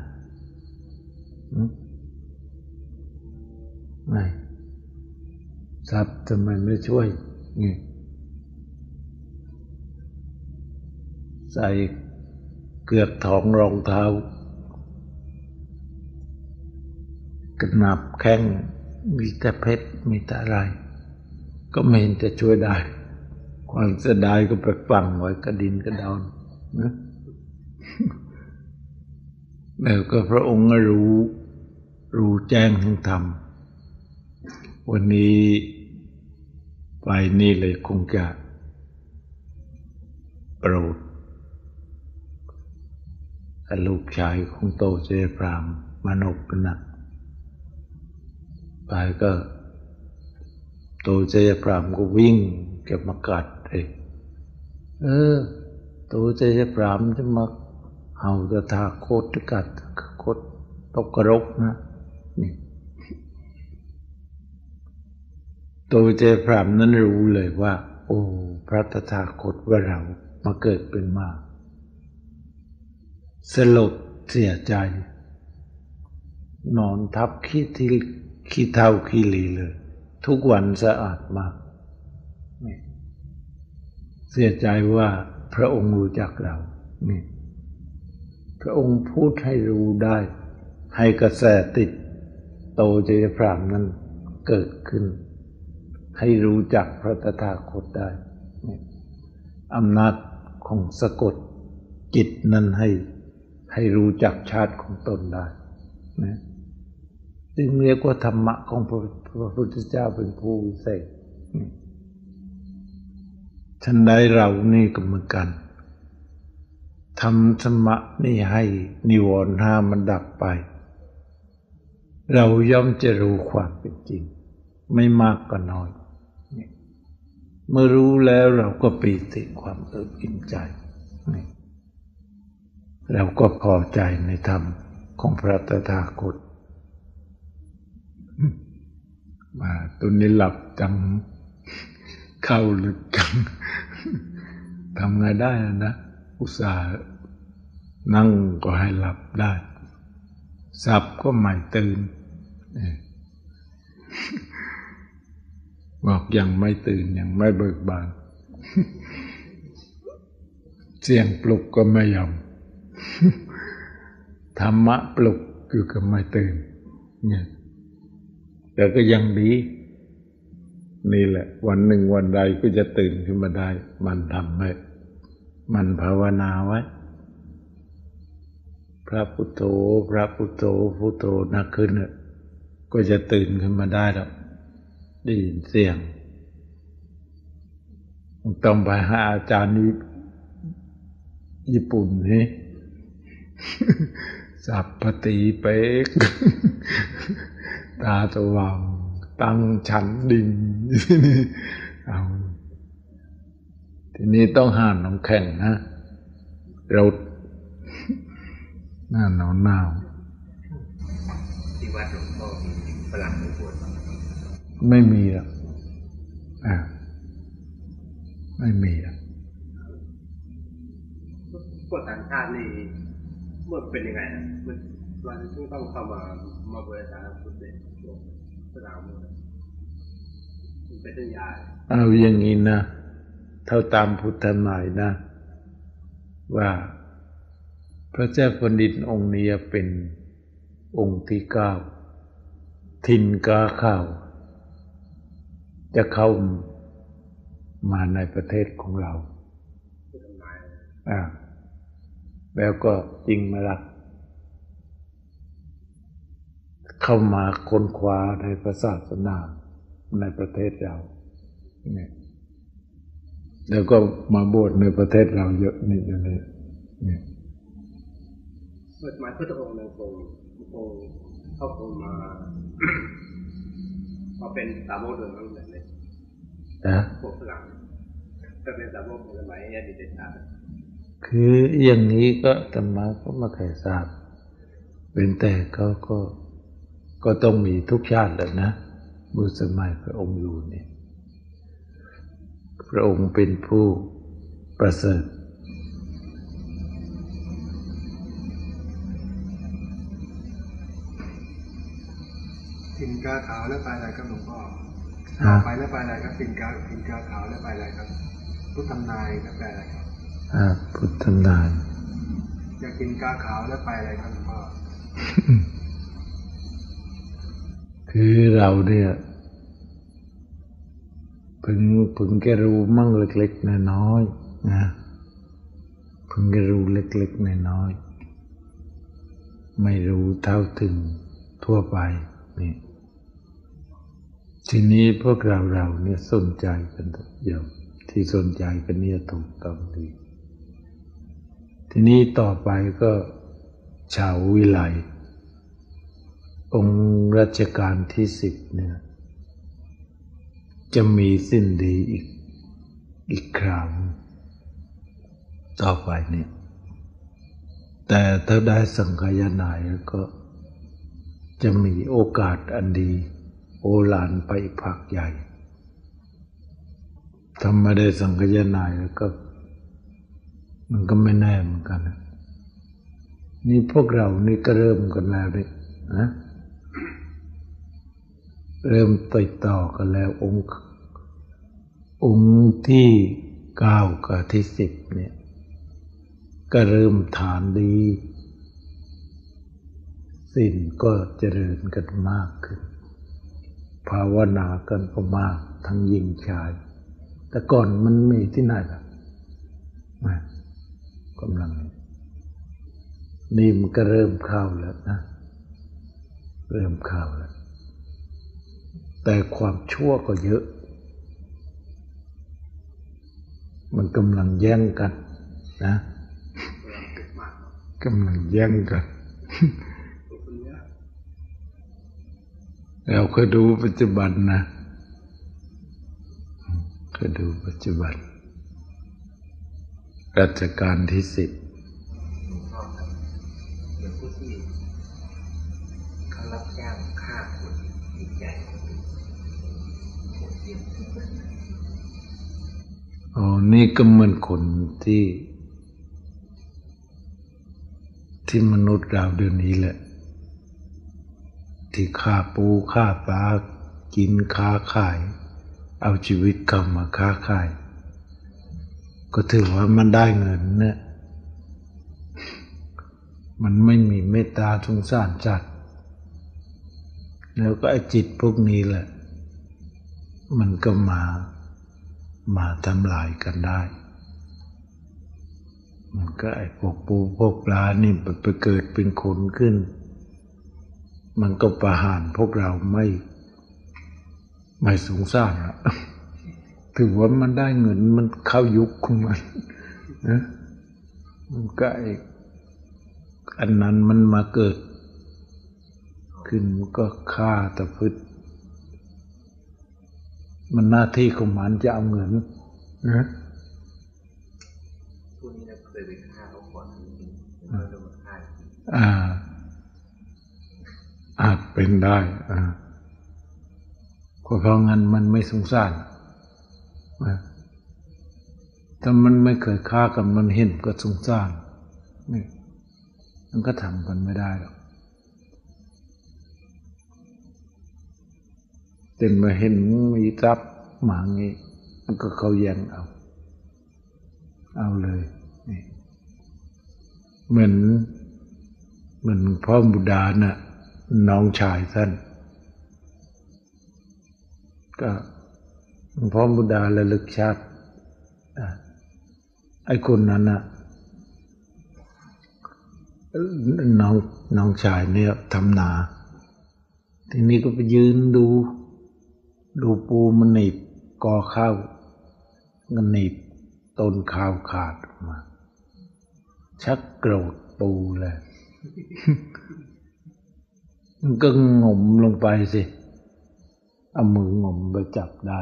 ไม่ทรัพย์ทำไมไม่ช่วยนี่ใส่เกือกทองรองเท้ากระนับแข้งมีแต่เพชรมีแต่อะไรก็ไม่เห็นจะช่วยได้ความเสียดายก็ไปฝังไว้กระดินกระดอนนะแล้วก็พระองค์รู้รู้แจ้งทั้งธรรมวันนี้ไปนี่เลยคงจะโปรดลูกชายของโตเจพรามมานพนะไปก็โตเจพรามก็วิ่งจะมากัดเลยเออโตเจพรามจะมาเห่าตถาคตจะกัดคตตกกรกนะนี่โตเจพรามนั้นรู้เลยว่าโอ้พระตถาคตว่าเรามาเกิดเป็นมาสลดเสียใจนอนทับขี้ที่ขี้เท่าขี้หลีเลยทุกวันสะอาดมากเสียใจว่าพระองค์รู้จักเรานี่พระองค์พูดให้รู้ได้ให้กระแสติดโตเจพรามนั้นเกิดขึ้นให้รู้จักพระตถาคตได้อำนาจของสะกดจิตนั้นให้ให้รู้จักชาติของตนได้นะจึงเรียกว่าธรรมะของพระพุทธเจ้าเป็นผู้วิเศษฉันได้เรานี่ก็เหมือนกันทำธรรมะนี่ให้นิวรณ์ห้ามันดับไปเราย่อมจะรู้ความเป็นจริงไม่มากก็น้อยเมื่อรู้แล้วเราก็ปีติความเอิบอิ่มใจเราก็พอใจในธรรมของพระตถาคตมาตัวนี้หลับจังเข้าลึกจังทำไงได้นะอุตส่าห์นั่งก็ให้หลับได้สับก็ไม่ตื่นบอกยังไม่ตื่นยังไม่เบิกบานเสียงปลุกก็ไม่ยอมธรรมะปลุกคือก็ไม่ตื่นเนี่ยแต่ก็ยังดีนี่แหละวันหนึ่งวันใดก็จะตื่นขึ้นมาได้มันทำให้มันภาวนาไว้พระพุทโธพระพุทโธพุทโธนักขึ้นเนี่ยก็จะตื่นขึ้นมาได้แล้วได้ยินเสียงต้องไปหาอาจารย์ญี่ปุ่นนี่สับปฏิเปกตาสว่างตั้งฉันดิ่งเอาทีนี้ต้องห้ามน้ำแข็งนะเราหน้าหนาวหนาวที่วัดหลวงพ่อมีฝรั่งมาบวชไม่มีหรอกอ่าไม่มีหรอกพวกต่างชาตินี่เมื่อเป็นยังไงนะมันมันต้องเข้ามามาบริจาคพุทธเดชฝรั่งมันเป็นเรื่องยากเอาอย่างนี้นะเท่าตามพุทธหมายนะว่าพระเจ้าแผ่นดินองค์นี้เป็นองค์ที่เก้าทินกาข้าวจะเข้ามาในประเทศของเราอ่าแล้วก็จริงไหมล่ะเข้ามาค้นคว้าในพระศาสนาในประเทศเราเนี่ยแล้วก็มาบวชในประเทศเราเยอะนิดเดียวเลยเนี่ยเมื่อมาพุทธองค์นั้นคงคงเขาคงมาเขาเป็นสาวกเดินนั่นแหละเลยนะพวกฝรั่งก็เป็นสาวกในสมัยอดีตชาติคืออย่างนี้ก็ธรรมะก็ไม่เคยทราบเป็นแต่เขาก็ก็ต้องมีทุกชาติแหละนะเมื่อสมัยพระองค์อยู่นี่พระองค์เป็นผู้ประเสริฐทินกาขาวแล้วไปอะไรครับหลวงพ่อไปแล้วไปอะไรครับทินกาทินกาขาวแล้วไปอะไรครับพุทธนายแล้วไปอะไรครับอ่าพุทธนายอยากกินกาขาวแล้วไปอะไรครับหลวงพ่อคือเราเนี่ยพึงพึงแค่รู้มั่งเล็กๆน้อยๆนะพเพิ่งรู้เล็กๆน้อยๆไม่รู้เท่าถึงทั่วไปนี่ทีนี้พวกเราเราเนี่ยสนใจกันเยอะที่สนใจกันเนี่ยถูกต้องดีทีนี้ต่อไปก็ชาววิไลองค์รัชกาลที่สิบเนี่ยจะมีสิ้นดีอีกอีกคราวต่อไปเนี่ยแต่ถ้าได้สังคายนาแล้วก็จะมีโอกาสอันดีโอฬารไปพักใหญ่ถ้าไม่ได้สังคายนาแล้วก็มันก็ไม่แน่เหมือนกันนะนี่พวกเรานี่ก็เริ่มกันแล้วเลยนะเริ่มติดต่อกันแล้วองค์องค์ที่เก้ากับที่สิบเนี่ยก็เริ่มฐานดีศีลก็เจริญกันมากขึ้นภาวนากันก็มากทั้งหญิงชายแต่ก่อนมันมีที่ไหนล่ะกำลังนี่มันก็เริ่มเข้าแล้วนะเริ่มเข้าแล้วแต่ความชั่วก็เยอะมันกำลังแย่งกันนะกำลังแย่งกันเราเคยดูปัจจุบันนะเคยดูปัจจุบันรัชกาลที่สิบอย่างผู้ที่เขารับจ้างฆ่าคนจิตใจโหดเหี้ยมอ๋อนี่ก็เหมือนคนที่ที่มนุษย์เราเดี๋ยวนี้แหละที่ฆ่าปูฆ่าปลากินค้าขายเอาชีวิตเข้ามาค้าขายก็ถือว่ามันได้เงินเนี่ยมันไม่มีเมตตาสงสารสัตว์แล้วก็ไอ้จิตพวกนี้แหละมันก็มามาทำลายกันได้มันก็ไอ้พวกปูพวกปลานี่ไปเกิดเป็นคนขึ้นมันก็ประหารพวกเราไม่ไม่สงสารอะถือว่ามันได้เงินมันเข้ายุคของมันนะมันก็ไอ้อันนั้นมันมาเกิดขึ้นก็ฆ่าตะพึดมันหน้าที่ของมันจะเอาเงินนะพวกนี้เราเคยไปฆ่าเขาก่อนแล้วเรามาฆ่าอ่าอาจเป็นได้อ่าเพราะงั้นมันไม่สงสารนะถ้ามันไม่เคยฆ่ากันมันเห็นก็สงสารนี่มันก็ทำกันไม่ได้หรอกแต่มาเห็นมีทรัพย์หมางี้มันก็เขาแย่งเอาเอาเลยนี่เหมือนเหมือนพ่อบุดาน่ะน้องชายท่านก็พ่อบุดาระลึกชาติไอ้คนนั้นน่ะน้องน้องชายเนี่ยทำนาทีนี้ก็ไปยืนดูดูปูมันหนีบกอข้าวมันหนีบต้นข้าวขาดออกมาชักโกรธปูเลยมันก็งมลงไปสิเอามืองมไปจับได้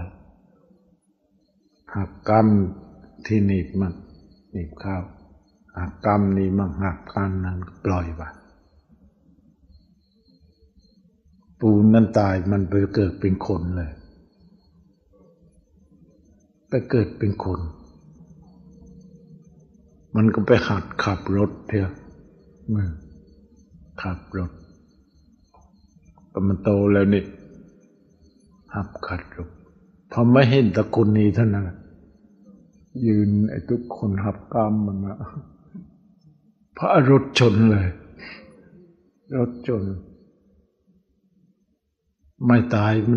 หักกำที่หนีบมันหนีบข้าวหักกำนี้มันหักกันนั้นปล่อยไปปูนั่นตายมันไปเกิดเป็นคนเลยไปเกิดเป็นคนมันก็ไปหัดขับรถเถอะมันขับรถก็มันโตแล้วนี่หับขัดรถพอไม่เห็นตะคนนี้เท่านั้นยืนไอ้ทุกคนหับกล้ามมันนะพระรถชนเลยรถชนไม่ตายมัน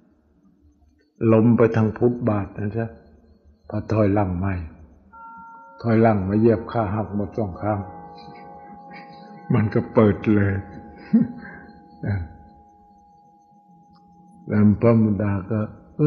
ล้มไปทางฟุตบาทนะจ๊ะพอถอยหลังไม่ถอยหลังมาเหยียบขาหักหมดสองข้างมันก็เปิดเลยแล้วพระมุดาก็เอ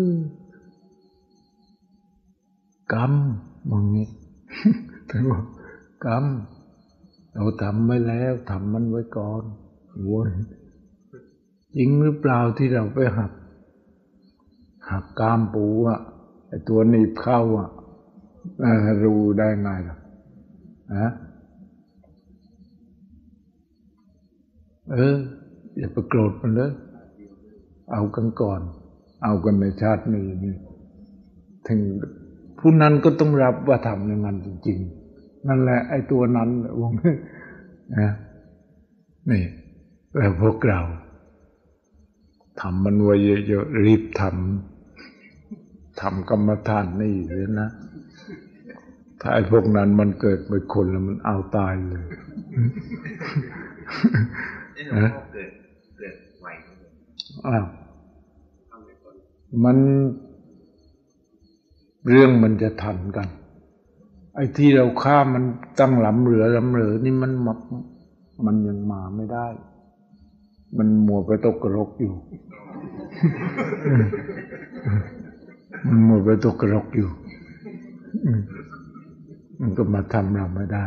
อกรรมมึงนี่ท่านบอกกรรมเราทำไว้แล้วทำมันไว้ก่อนโว้ยจริงหรือเปล่าที่เราไปหักหักกรามปูอ่ะไอ้ตัวหนีบเข้าอ่ะรู้ได้ไงล่ะฮะเอออย่าไปโกรธมันเลยเอากันก่อนเอากันในชาตินี้นี่ถึงผู้นั้นก็ต้องรับว่าทำอย่างนั้นจริงๆนั่นแหละไอ้ตัวนั้นวงนะนี่แล้วพวกเราทำมันไว้เยอะๆรีบทำทำกรรมฐานนี่เลยนะถ้าไอ้พวกนั้นมันเกิดเป็นคนแล้วมันเอาตายเลยนะเกิดเกิดไหวอ้าวมันเรื่องมันจะทันกันไอ้ที่เราฆ่ามันตั้งหลำเหลือหลำเหลือนี่มันมันยังมาไม่ได้มันมัวไปตกกระรกอยู่มันมัวไปตกกระรกอยู่มันก็มาทำเราไม่ได้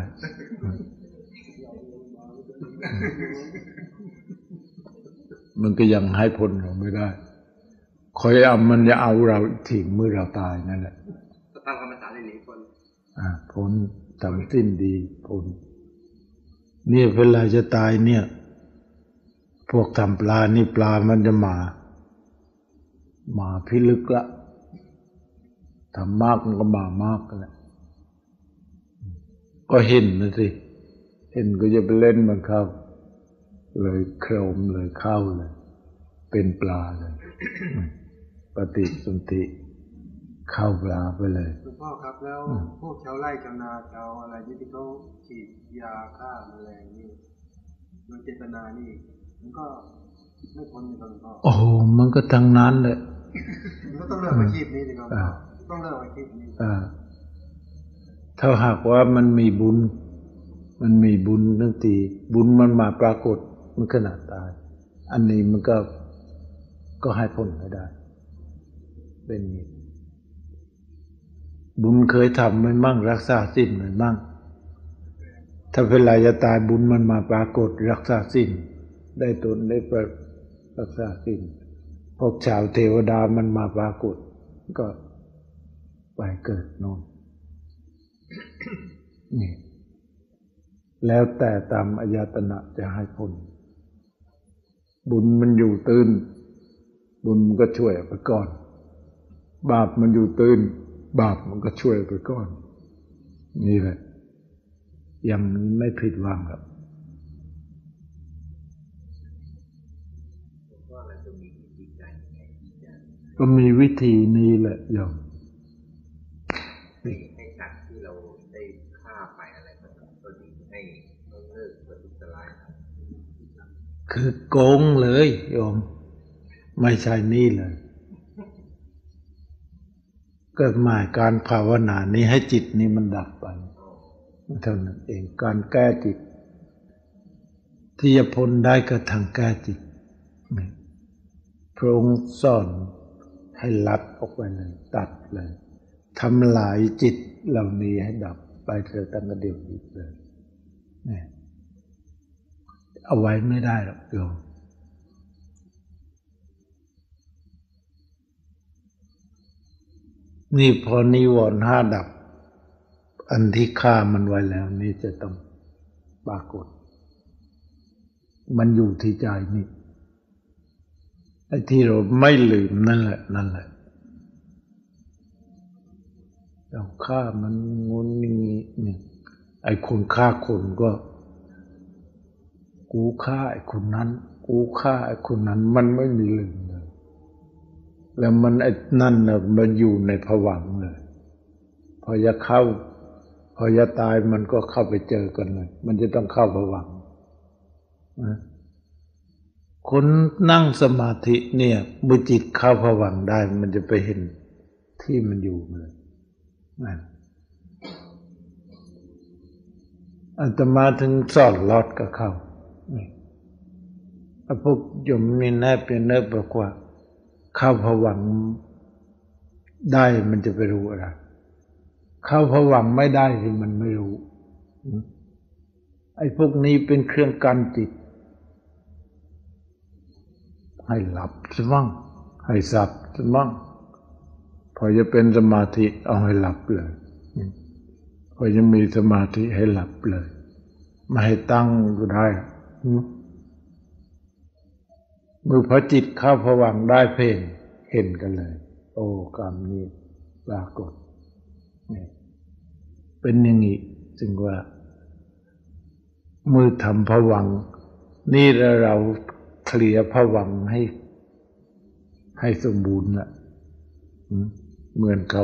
มันก็ยังให้พ้นเราไม่ได้คอยเอามันจะเอาเราถึงเมื่อเราตายนั่นแหละตั้งกรรมฐานให้หนีพ้นอ่าพ้นทำสิ้นดีพ้นเนี่ยเวลาจะตายเนี่ยพวกทำปลานี่ปลามันจะมามาพิลึกละทำมากมันก็มามากกันแหละก็เห็นนะสิเห็นก็จะไปเล่นมันเข้าเลยโครมเลยเข้าเลยเป็นปลาเลยปฏิสนธิเข้าปลาไปเลยหลวงพ่อครับแล้วพวกชาวไร่ชาวนาชาวอะไรที่เขาฉีดยาฆ่าแมลงนี่โดยเจตนานี่มันก็ไม่พ้นในหลวงพ่อโอ้มันก็ทั้งนั้นเลยมันก็ต้องเลิกอาชีพนี้สิครับต้องเลิกอาชีพนี้ถ้าหากว่ามันมีบุญมันมีบุญทั้งทีบุญมันมาปรากฏมันขนาดตายอันนี้มันก็ก็ให้พ้นไม่ได้เป็นอย่างนี้บุญเคยทำไม่มั่งรักษาศีลไม่มั่งถ้าเวลาจะตายบุญมันมาปรากฏรักษาศีลได้ตนได้ประรักษาศีลพวกชาวเทวดามันมาปรากฏก็ไปเกิดโน่นนี่แล้วแต่ตามอายตนะจะให้พ้นบุญมันอยู่ตื้นบุญมันก็ช่วยไปก่อนบาปมันอยู่ตื้นบาปมันก็ช่วยไปก่อนนี่แหละยังไม่ผิดหวังหรอกก็มีวิธีนี้แหละโยมให้สัตว์ที่เราได้ฆ่าไปอะไรก็ดีให้เลิกประทุษร้ายคือโกงเลยโยมไม่ใช่นี่เลยก็หมายการภาวนานี้ให้จิตนี้มันดับไปเท่านั้นเองการแก้จิตที่จะพ้นได้ก็ทางแก้จิตพระองค์สอนให้ลัดออกไปเลยตัดเลยทำลายจิตเหล่านี้ให้ดับไปเถิดตั้งแต่เดี๋ยวนี้เลยนี่เอาไว้ไม่ได้หรอกโยมนี่พอนิวรณ์ห้าดับอันที่ฆ่ามันไว้แล้วนี่จะต้องปรากฏมันอยู่ที่ใจนี่ไอ้ที่เราไม่ลืมนั่นแหละนั่นแหละเราฆ่ามันงุนงี้นี่ไอ้คนฆ่าคนก็กูฆ่าไอ้คนนั้นกูฆ่าไอ้คนนั้นมันไม่มีลืมเลยแล้วมันไอ้นั่นน่ะมันอยู่ในภวังค์เลยพอจะเข้าพอจะตายมันก็เข้าไปเจอกันเลยมันจะต้องเข้าภวังค์นะคนนั่งสมาธิเนี่ยเมื่อจิตเข้าภวังค์ได้มันจะไปเห็นที่มันอยู่เลยนั่นอาตมาถึงสอนลอดกับเขาพวกโยมนี่แนบเป็นเนิบบอกว่าเข้าผวังค์ได้มันจะไปรู้อะไรเข้าผวังค์ไม่ได้ที่มันไม่รู้ไอ้พวกนี้เป็นเครื่องกันจิตให้หลับซะบ้างให้สับซะบ้างพอจะเป็นสมาธิเอาให้หลับเลยพอจะมีสมาธิให้หลับเลยไม่ให้ตั้งก็ได้เมื่อพอจิตเข้าผวังค์ได้เพ่งเห็นกันเลยโอ้กรรมนี้ปรากฏเป็นอย่างนี้จึงว่ามือทำผวังค์นี่เราเคลียร์ผวังค์ให้ให้สมบูรณ์ละเหมือนเขา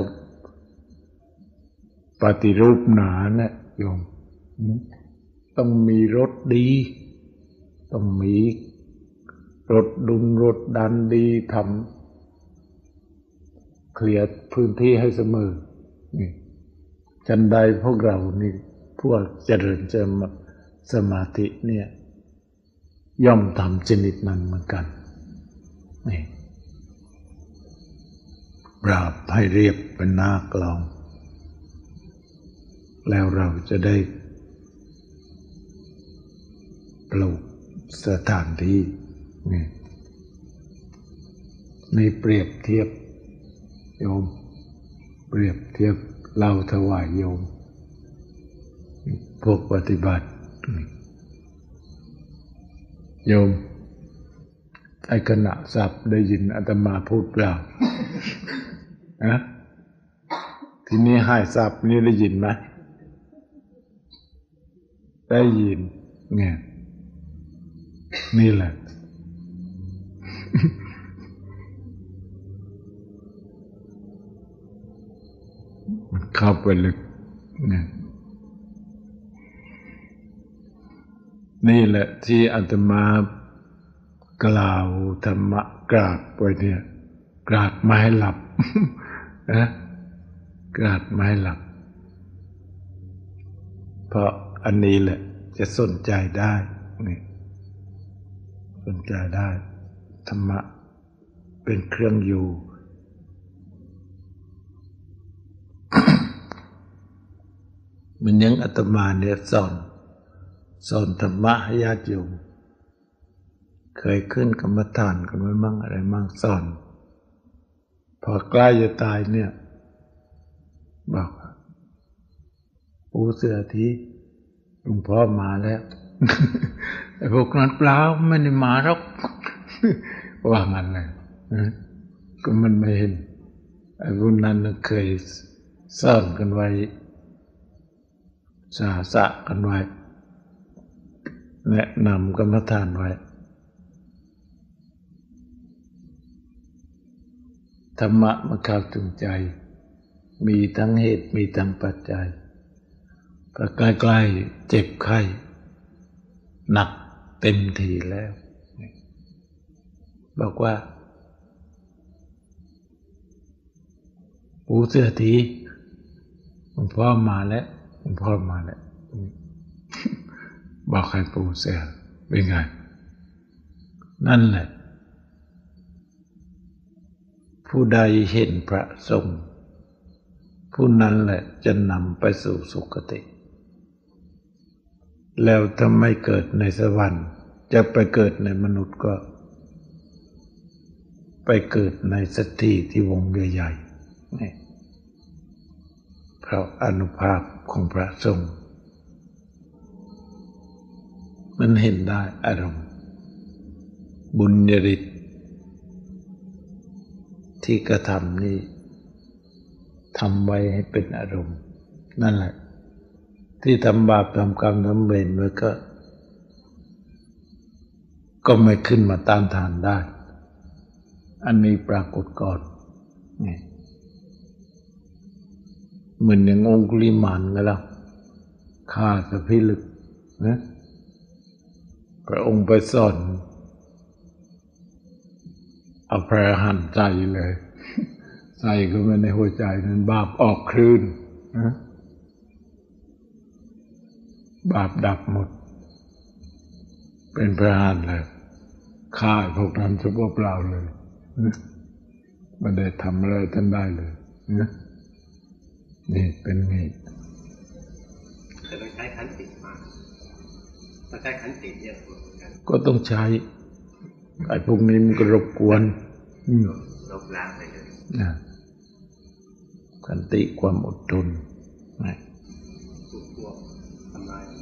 ปฏิรูปหนาเนี่ยโยมต้องมีรถดีต้องมีรถดุลรถดันดีทำเคลียร์พื้นที่ให้เสมอนี่จันใดพวกเรานี่พวกเจริญเจริญสมาธิเนี่ยย่อมทำชนิดนั้นเหมือนกันนี่ปราบให้เรียบเป็นหน้ากลองแล้วเราจะได้ปลูกสถานที่นี่นี่เปรียบเทียบโยมเปรียบเทียบเราถวายโยมพวกปฏิบัติโยมไอ้ขณะสับได้ยินอาตมาพูดเปล่านะทีนี้ให้สับนี่ได้ยินไหมได้ยินไงนี่แหละมันเข้าไปลึกเนี่ยนี่แหละที่อาตมากล่าวธรรมะกราดไปเนี่ยกราดไม่ให้หลับนะกราดไม่ให้หลับเพราะอันนี้แหละจะสนใจได้นี่สนใจได้ธรรมะเป็นเครื่องอยู่ มันยังอาตมาเนี่ยสอนสอนธรรมะให้ญาติโยมเคยขึ้นกรรมฐานกันไว้มั่งอะไรมั่งสอนพอใกล้จะตายเนี่ยบอกปูเสือทีหลวงพ่อมาแล้วไอ้พวกนั้นเปล่าไม่ได้มาหรอกว่างั้นเลยก็มันไม่เห็นไอ้พวกนั้นเคยสอนกันไว้สาสะกันไว้แนะนำกรรมฐานไว้ธรรมะมาเข้าถึงใจมีทั้งเหตุมีทั้งปัจจัยพอใกล้ๆเจ็บไข้หนักเต็มทีแล้วบอกว่าปูเสื้อทีหลวงพ่อมาแล้วหลวงพ่อมาแล้วบอกให้ปูเสื้อเป็นไงนั่นแหละผู้ใดเห็นพระสงฆ์ผู้นั้นแหละจะนำไปสู่สุคติแล้วถ้าไม่เกิดในสวรรค์จะไปเกิดในมนุษย์ก็ไปเกิดในสถีที่วงใหญ่ๆนี่เพราะอานุภาพของพระสงฆ์มันเห็นได้อารมณ์บุญญาฤทธิ์ที่กระทำนี่ทำไว้ให้เป็นอารมณ์นั่นแหละที่ทำบาปทำกรรมทำเวรไว้ก็ก็ไม่ขึ้นมาต้านทานได้อันนี้ปรากฏก่อนนี่เหมือนอย่างองคุลิมานกันแล้วฆ่าสัพพิลึกนะพระองค์ไปสอนเอาพระหันใจเลยใส่เข้าไปในหัวใจนั้นบาปออกคลื่นนะบาปดับหมดเป็นพระอรหันต์เลยฆ่าพวกนั้นเฉพาะเปล่าเลยไม่ได้ทำอะไรท่านได้เลยนะนี่เป็นงี้แต่ต้องใช้ขันติมากต้องใช้ขันติเยอะเหมือนกันก็ต้องใช้ไอ้พวกนี้มันก็รบกวนลบล้างไปเลยนะขันติความอดทนนะถูกพวกทำลาย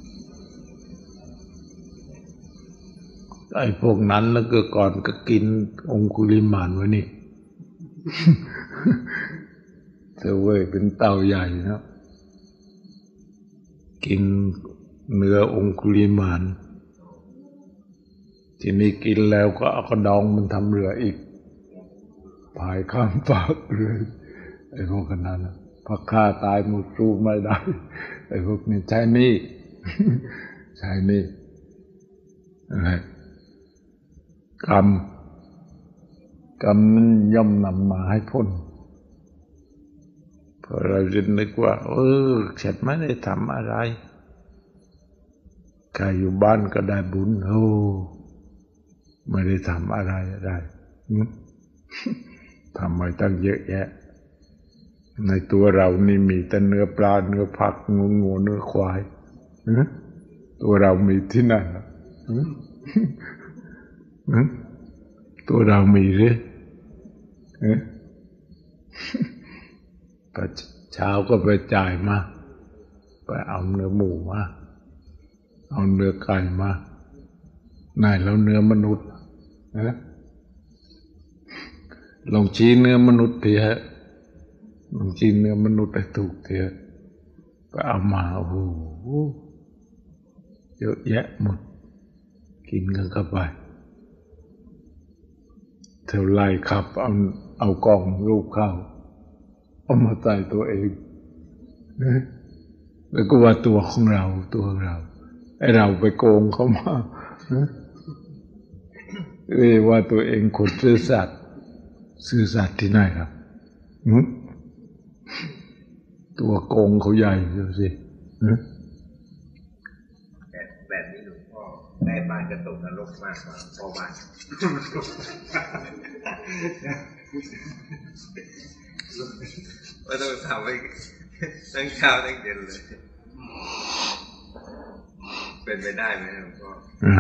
ไอ้พวกนั้นแล้วก็ก่อนก็กินองคุลิมานไว้นี่เธอเว้ยเป็นเต่าใหญ่นะกินเนื้อองคุลิมานทีนี้กินแล้วก็เอากระดองมันทำเรืออีกพายข้ามฟากเลยไอ้พวกนั้นนะพักฆ่าตายหมดสู้ไม่ได้ไอ้พวกนี้ใช้นี่ใช้นี่อะไรกรรมกรรมนั้นย่อมนำมาให้พ้นเพราะเราจะนึกว่าเออฉันไม่ได้ทำอะไรใครอยู่บ้านก็ได้บุญโอ้ไม่ได้ทำอะไรได้ทำไมตั้งเยอะแยะในตัวเรานี่มีแต่เนื้อปลาเนื้อผักงูงูเนื้อควายตัวเรามีที่ไหนตัวเรามีหรือเช้าก็ไปจ่ายมาไปเอาเนื้อหมูมาเอาเนื้อไก่มาไหนแล้วเนื้อมนุษย์นะลองชี้เนื้อมนุษย์ทีฮะลองชี้เนื้อมนุษย์ให้ถูกทีฮะไปเอามาโอ้โหเยอะแยะหมดกินกันเข้าไปเท่าไรครับเอาเอากล่องรูปข้าวเอามาใส่ตัวเองนะแล้วก็ว่าตัวของเราตัวของเราไอ้เราไปโกงเขามาเอ้ยว่าตัวเองคนซื่อสัตย์ซื่อสัตย์ที่ไหนครับตัวโกงเขาใหญ่ดูสิแบบแบบนี้หลวงพ่อแม่บ้านจะตกนรกมากกว่าพ่อบ้านไม่ต้องทำให้ตั้งเช้าตั้งเย็นเลยเป็นไปได้ไหมหลวงพ่อ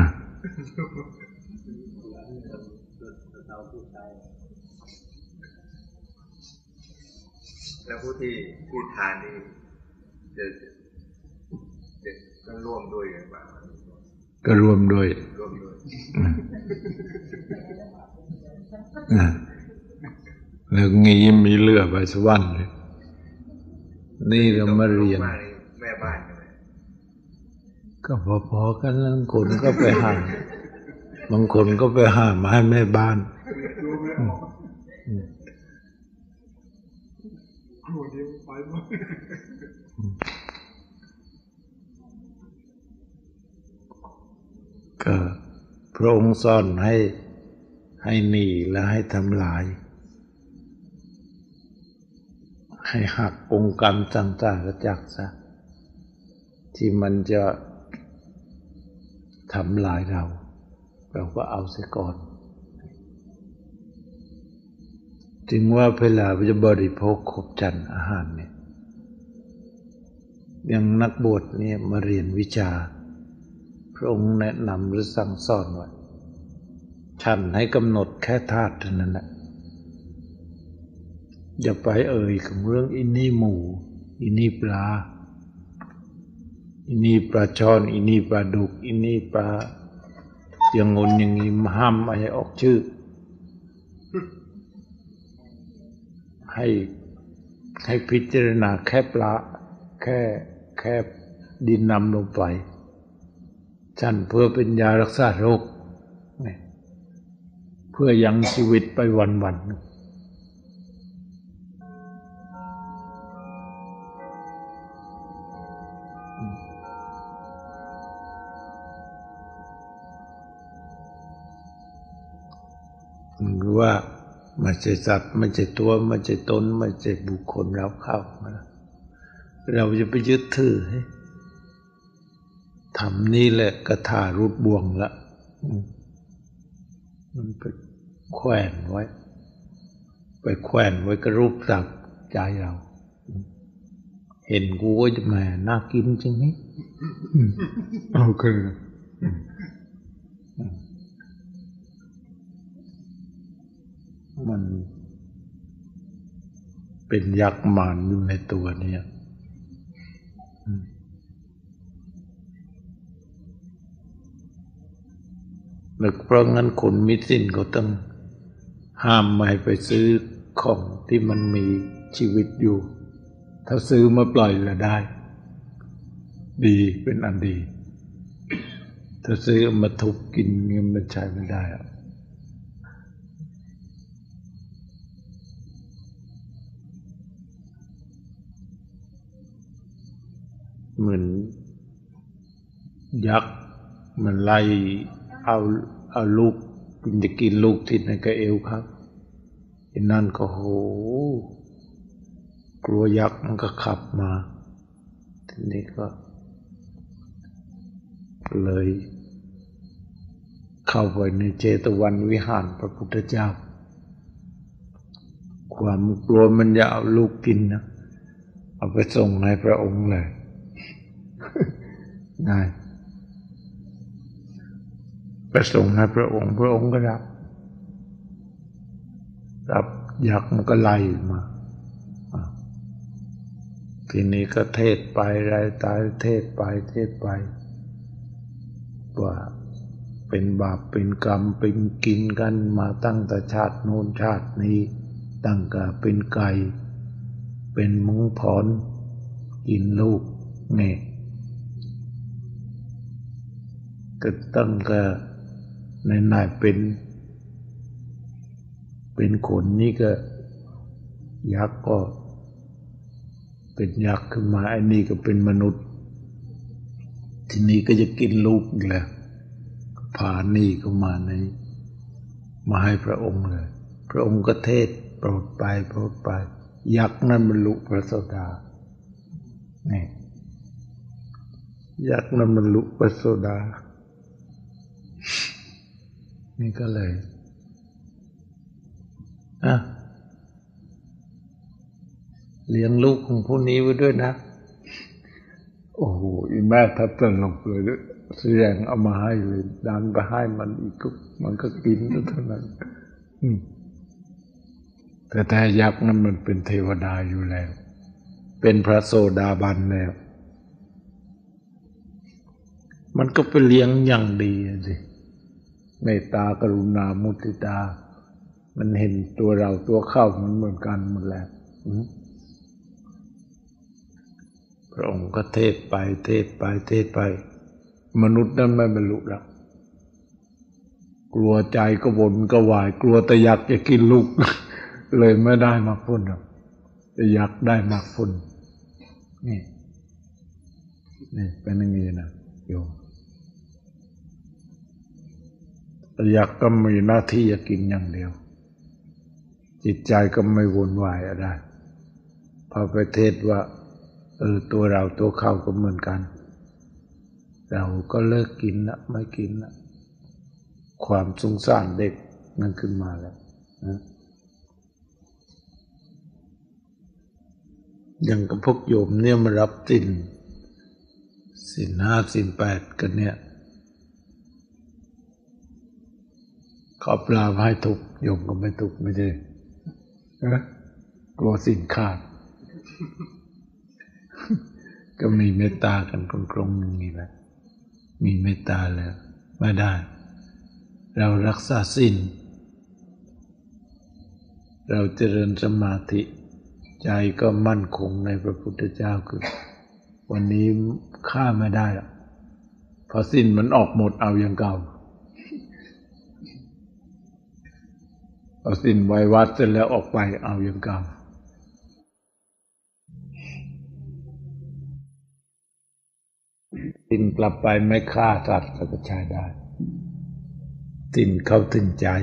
แล้วผู้ที่ที่ทานนี่จะจะก็ร่วมด้วยหรือเปล่าก็ร่วมด้วยร่วมด้วยแล้วงี้มีเลือไปสวรรค์เลยนี่เรามาเรียนแม่บ้านใช่ไหมก็พอๆกันบางคนก็ไปหาบางคนก็ไปหามาให้แม่บ้านก็พระองค์สอนให้ให้หนีและให้ทำลายให้หักกงกรรมต่างๆจากซะที่มันจะทำลายเราเราก็เอาเสียก่อนจึงว่าเวลาจะบริโภคครบจรรย์อาหารเนี่ยอย่างนักบวชเนี่ยมาเรียนวิชาพระองค์แนะนำหรือสั่งสอนว่าฉันให้กำหนดแค่ธาตุเท่านั้นแหละอย่าไปเอ่ยถึงเรื่องอินี่หมูอินี่ปลาอินี่ปลาช่อนอินี่ปลาดุกอินี่ปลาอย่างงนอย่างนี้ห้ามไม่ให้ออกชื่อให้ให้พิจารณาแค่ปลาแค่แค่ดินนำลงไปฉันเพื่อเป็นยารักษาโรคเพื่อยังชีวิตไปวันๆหรือว่าไม่ใช่สัตว์ไม่ใช่ตัวไม่ใช่ตนไม่ใช่บุคคลเราเข้ามาเราจะไปยึดถือให้ทำนี่แหละกระถารุดบ่วงละมันไปแขวนไว้ไปแขวนไว้กับรูปสักใจเราเห็นกูก็จะแหมน่ากินจริงนี่โอเคมันเป็นยักษ์มารอยู่ในตัวเนี่ยแล้วเพราะงั้นคนมีศีลก็ต้องห้ามไม่ให้ไปซื้อของที่มันมีชีวิตอยู่ถ้าซื้อมาปล่อยละได้ดีเป็นอันดีถ้าซื้อมาทุบกินเงี้ยมันใช้ไม่ได้อะเหมือนยักษ์มันไล่เอาเอาลูกมันจะกินลูกทิศในกระเอวครับไอ้นั่นก็โหกลัวยักษ์มันก็ขับมาทีนี้ก็เลยเข้าไปในเจตวันวิหารพระพุทธเจ้าความกลัวมันจะเอาลูกกินนะเอาไปส่งให้พระองค์เลยง่ายไปส่งให้พระองค์พระองค์ก็รับรับยักษ์มันก็ไล่มาทีนี้ก็เทศไปรายตายเทศไปเทศไปว่าเป็นบาปเป็นกรรมเป็นกินกันมาตั้งแต่ชาติโน้นชาตินี้ตั้งแต่เป็นไก่เป็นมุ้งผอนกินลูกเนี่ยก็ตั้งแต่ในนายเป็นเป็นคนนี่ก็ยักษ์ก็เป็นยักษ์ขึ้นมาไอ้นี่ก็เป็นมนุษย์ทีนี้ก็จะกินลูกอีกแล้วพานี่ก็มาในมาให้พระองค์เลยพระองค์ก็เทศโปรดไปโปรดไปยักษ์นั้นบรรลุพระโสดานี่ยักษ์นั้นบรรลุพระโสดานี่ก็เลยอ่ะเลี้ยงลูกของผู้นี้ไว้ด้วยนะโอ้โหอีแม่ทับตลกเลยแสดงเอามาให้เลยดันไปให้มันอีกมันก็กินเท่านั้นแต่แต่ยักษ์นั้นมันเป็นเทวดาอยู่แล้วเป็นพระโสดาบันแล้วมันก็ไปเลี้ยงอย่างดีสิเมตตากรุณามุทิตามันเห็นตัวเราตัวเข้ามันเหมือนกันหมดแล้วพระองค์ก็เทศไปเทศไปเทศไปมนุษย์นั้นไม่บรรลุหรอกกลัวใจก็วนก็วายกลัวแต่อยากจะกินลูกเลยไม่ได้มรรคผลหรอกแต่อยากได้มรรคผลนี่นี่เป็นอย่างนี้นะโยมอยากก็มีหน้าที่จะกินอย่างเดียวจิตใจก็ไม่วนวายอะไรพอไปเทศว่าเออตัวเราตัวเขาก็เหมือนกันเราก็เลิกกินละไม่กินละความสงสารเด็กนั่นขึ้นมาแล้วนะอย่างกับพวกโยมเนี่ยมารับศีลศีลห้าศีลแปดกันเนี่ยเขาปลาให้ทุกโยมก็ไม่ทุกไม่ใช่นะกลัวศีลขาดก็มีเมตตากันกลมๆอย่างนี้แหละมีเมตตาแล้วไม่ได้เรารักษาศีลเราเจริญสมาธิใจก็มั่นคงในพระพุทธเจ้าคือวันนี้ฆ่าไม่ได้หรอกพอศีลมันออกหมดเอาอย่างเก่าเอาศีลไว้วัดเสร็จแล้วออกไปเอาอย่างเก่าศีลกลับไปไม่ฆ่าสัตว์ก็ใช้ได้ศีลเข้าถึงใจ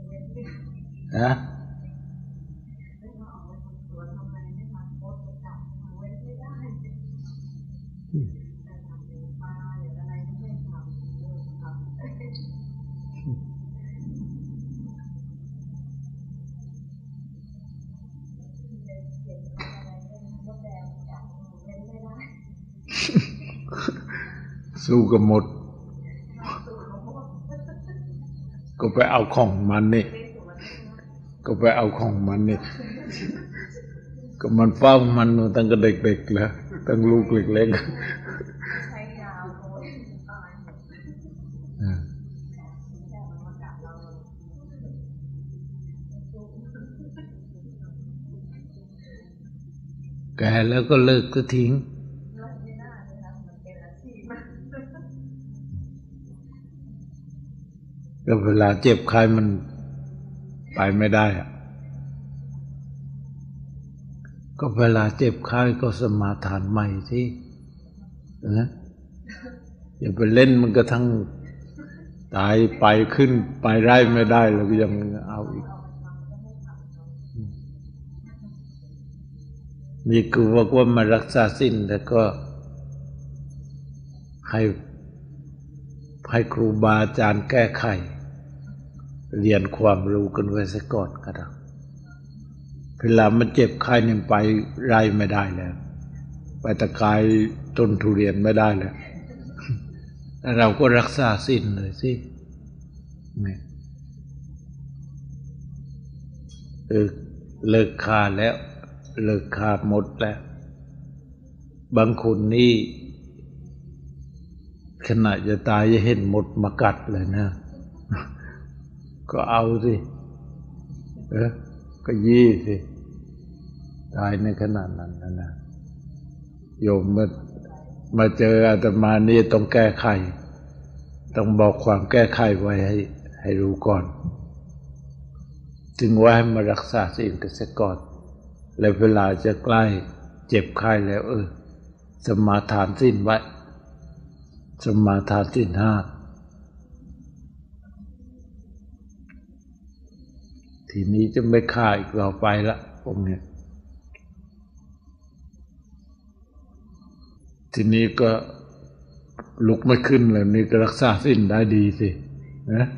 นะสู้กับหมดก็ไปเอาของมันนี่ก็ไปเอาของมันนี่ก็มันเฝ้ามันตั้งแต่เด็กๆแล้วตั้งลูกเล็กๆแก่แล้วก็เลิกก็ทิ้งก็เวลาเจ็บไข้มันไปไม่ได้อะก็เวลาเจ็บไข้ก็สมาทานใหม่ที่นะอย่าไปเล่นมันก็ทั้งตายไปขึ้นไปไร่ไม่ได้แล้วก็ยังเอาอีกนี่คือว่าว่ามารักษาศีลแล้วก็ให้ให้ครูบาอาจารย์แก้ไขเรียนความรู้กันไว้ซะก่อนก็ได้เวลามันเจ็บไข้เนี่ยไปไร่ไม่ได้แล้วไปตะกายต้นทุเรียนไม่ได้แล้วเราก็รักษาศีลเลยสินี่เออเลิกฆ่าแล้วเลิกฆ่าหมดแล้วบางคนนี่ขณะจะตายจะเห็นหมดมากัดเลยนะก็เอาสิเออก็ยี่สิตายในขนาดนั้นนะนะโยมมามาเจออาตมานี่ต้องแก้ไขต้องบอกความแก้ไขไว้ให้ให้รู้ก่อนจึงว่าให้มารักษาศีลกันเสียก่อนแล้วเวลาจะใกล้เจ็บไข้แล้วเออสมาทานศีลไว้สมาทานศีลห้าทีนี้จะไม่ฆ่าอีกต่อไปละพวกนี้ทีนี้ก็ลุกไม่ขึ้นเลยนี่ก็รักษาศีลได้ดีสินะ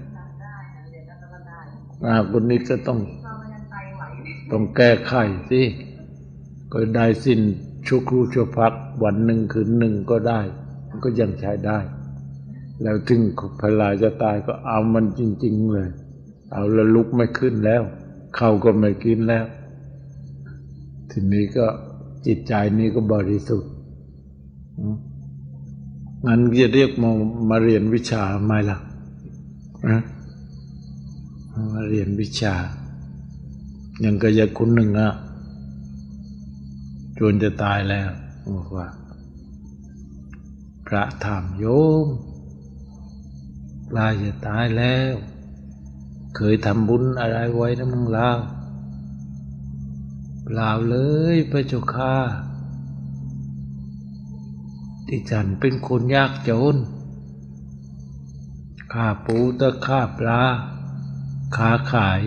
อ่าคนนี้ก็ต้องต้องแก้ไขสิก็ได้ศีลชั่วครู่ชั่วพักวันหนึ่งคืนหนึ่งก็ได้มันก็ยังใช้ได้แล้วถึงเวลาจะตายก็เอามันจริงๆเลยเอาแล้วลุกไม่ขึ้นแล้วเข้าก็ไม่กินแล้วทีนี้ก็จิตใจนี้ก็บริสุทธิ์งั้นจะเรียกมามาเรียนวิชาไหมล่ะนะมาเรียนวิชายังก็ยังคนหนึ่งอ่ะจนจะตายแล้วบอกว่าพระถามโยมปลายจะตายแล้วเคยทำบุญอะไรไว้นะมึงเล่าเปล่าเลยพระเจ้าข้าที่ฉันเป็นคนยากจนข้าปูตะข้าปลาค้าขาย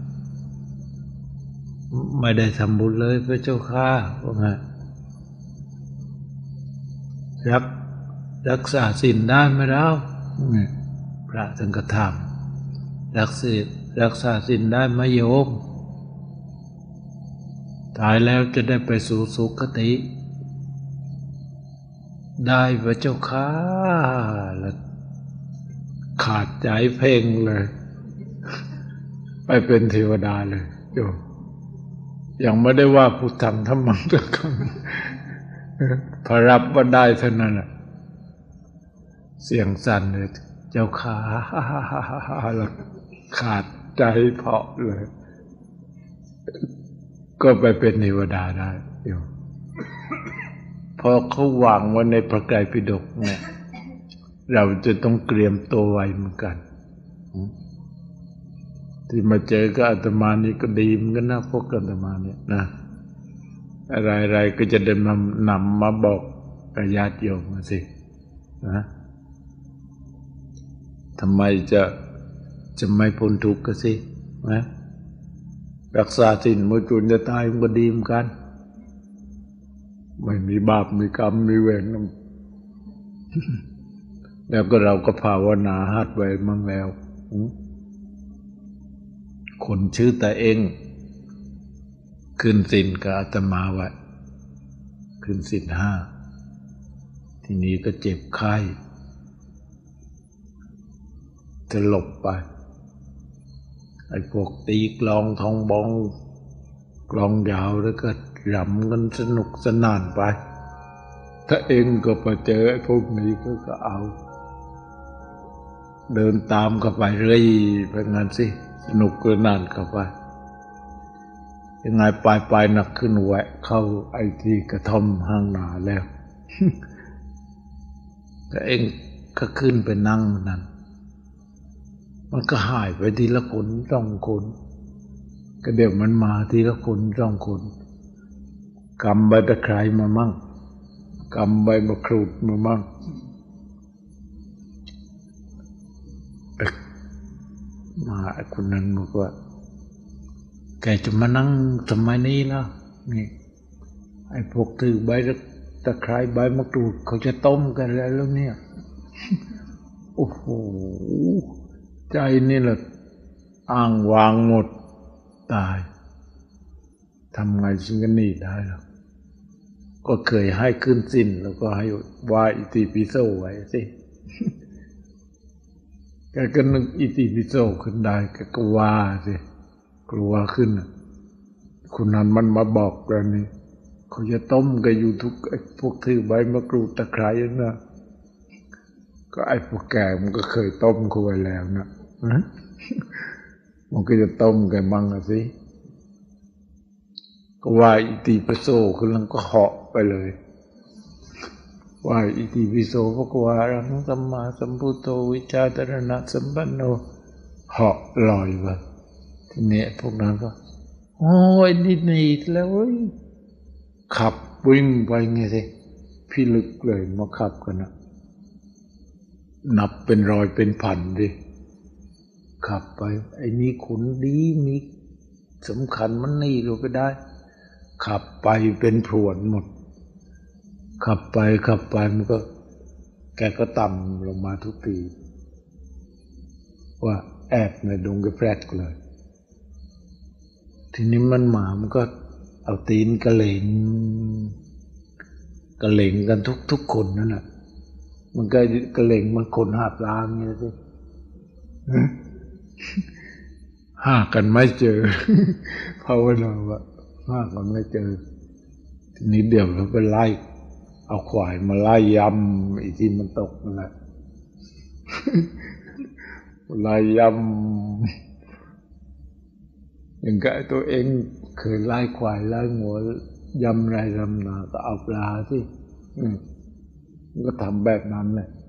ไม่ได้ทำบุญเลยพระเจ้าข้าว่าไงรักรักษาศีลได้ไหมเราพระท่านก็ถามรักษารักษาศีลได้ไหมโยมตายแล้วจะได้ไปสู่สุคติ ได้พระเจ้าข้าแล้วขาดใจเพ่งเลยไปเป็นเทวดาเลยโยมยังไม่ได้ว่าพุทธังธัมมังสังฆังพอรับว่าได้เท่านั้นแหละเสียงสั่นเลยเจ้าขาแล้วขาดใจเพาะเลยก็ไปเป็นเทวดาได้โยมพอเขาวางไว้ในพระไตรปิฎกเนี่ยเราจะต้องเตรียมตัวไว้เหมือนกันที่มาเจอก็อาตมานี่ก็ดีเหมือนกันนะพวกอาตมาเนี่ยนะอะไรๆก็จะได้นำนำมาบอกกับญาติโยมมาสินะทำไมจะจะไม่พ้นทุกข์กันสินะรักษาศีลเมื่อจุนจะตายมันก็ดีเหมือนกันไม่มีบาปมีกรรมมีเวรแล้วก็เราก็ภาวนาหัดไว้มั่งแล้วคนชื่อแต่เองขึ้นศีลกับอาตมาไว้ขึ้นศีลห้าทีนี้ก็เจ็บไข้จะหลบไปไอ้พวกตีกลองทองบองกลองยาวแล้วก็รำกันสนุกสนานไปถ้าเองก็ไปเจอไอ้พวกนี้ก็ก็เอาเดินตามเข้าไปเรื่อยไปงั้นสิสนุกก็นานเข้าไปยังไงปลายปลายหนักขึ้นแหวะเข้าไอ้ที่กระท่อมห้างนาแล้ว แต่เองก็ขึ้นไปนั่งนั่นมันก็หายไปทีละคนสองคนก็เดี๋ยวมันมาทีละคนสองคนกำใบตะไคร้มามั่งกำใบมะกรูดมามั่งมาไอ้คนนั้นบอกว่าแกจะมานั่งทำไมนี้ล่ะนี่ไอ้พวกถือใบตะไคร้ใบมะกรูดเขาจะต้มกันแล้วเนี่ย โอ้โหใจนี่แหละอ้างวางหมดตายทำไงฉันก็หนีได้หรอกก็เคยให้ขึ้นสิ้นแล้วก็ให้ว่าอิติปิโสไว้สิ แกก็นึกอิติปิโสขึ้นได้แกก็ว่าสิกลัวขึ้นคนนั้นมันมาบอกแล้วนี่เขาจะต้มกันอยู่ทุกไอ้พวกถือใบมะกรูดตะไคร้นะก็ไอ้พวกแกมันก็เคยต้มเขาไว้แล้วนะมันก็จะต้มกันบ้างสิก็ว่าอิติปิโสขึ้นแล้วก็เหาะไปเลยว่าอิติปิโสภควาอะระหังสัมมาสัมพุทโธวิชาจารณะสัมปันโนเหาะลอยไปทีนี้พวกนั้นก็โอ้ยนี่หนีแล้วเว้ยขับวิ่งไปไงสิพี่ลึกเลยมาขับกันนะนับเป็นร้อยเป็นพันดิขับไปไอ้นี่ขนดีมีสำคัญมันนี่เราก็ได้ขับไปเป็นพรวนหมดขับไปขับไปมันก็แกก็ต่ำลงมาทุกทีว่าแอบในดงกระแพรกเลยทีนี้มันหมามันก็เอาตีนกระเหลงกระเหลงกันทุกทุกคนนั่นแหละมันก็กระเหลงมันคนหาบลามเงี้ยสิหากันไม่เจอภาวนาว่าหากันไม่เจอทีนี้เดี๋ยวเราไปไล่เอาควายมาไล่ยำอีที่มันตกนั่นแหละไล่ยำอย่างกับตัวเองเคยไล่ควายไล่งัวยำไรรำนาก็เอาปลาสิมันก็ทำแบบนั้นแหละ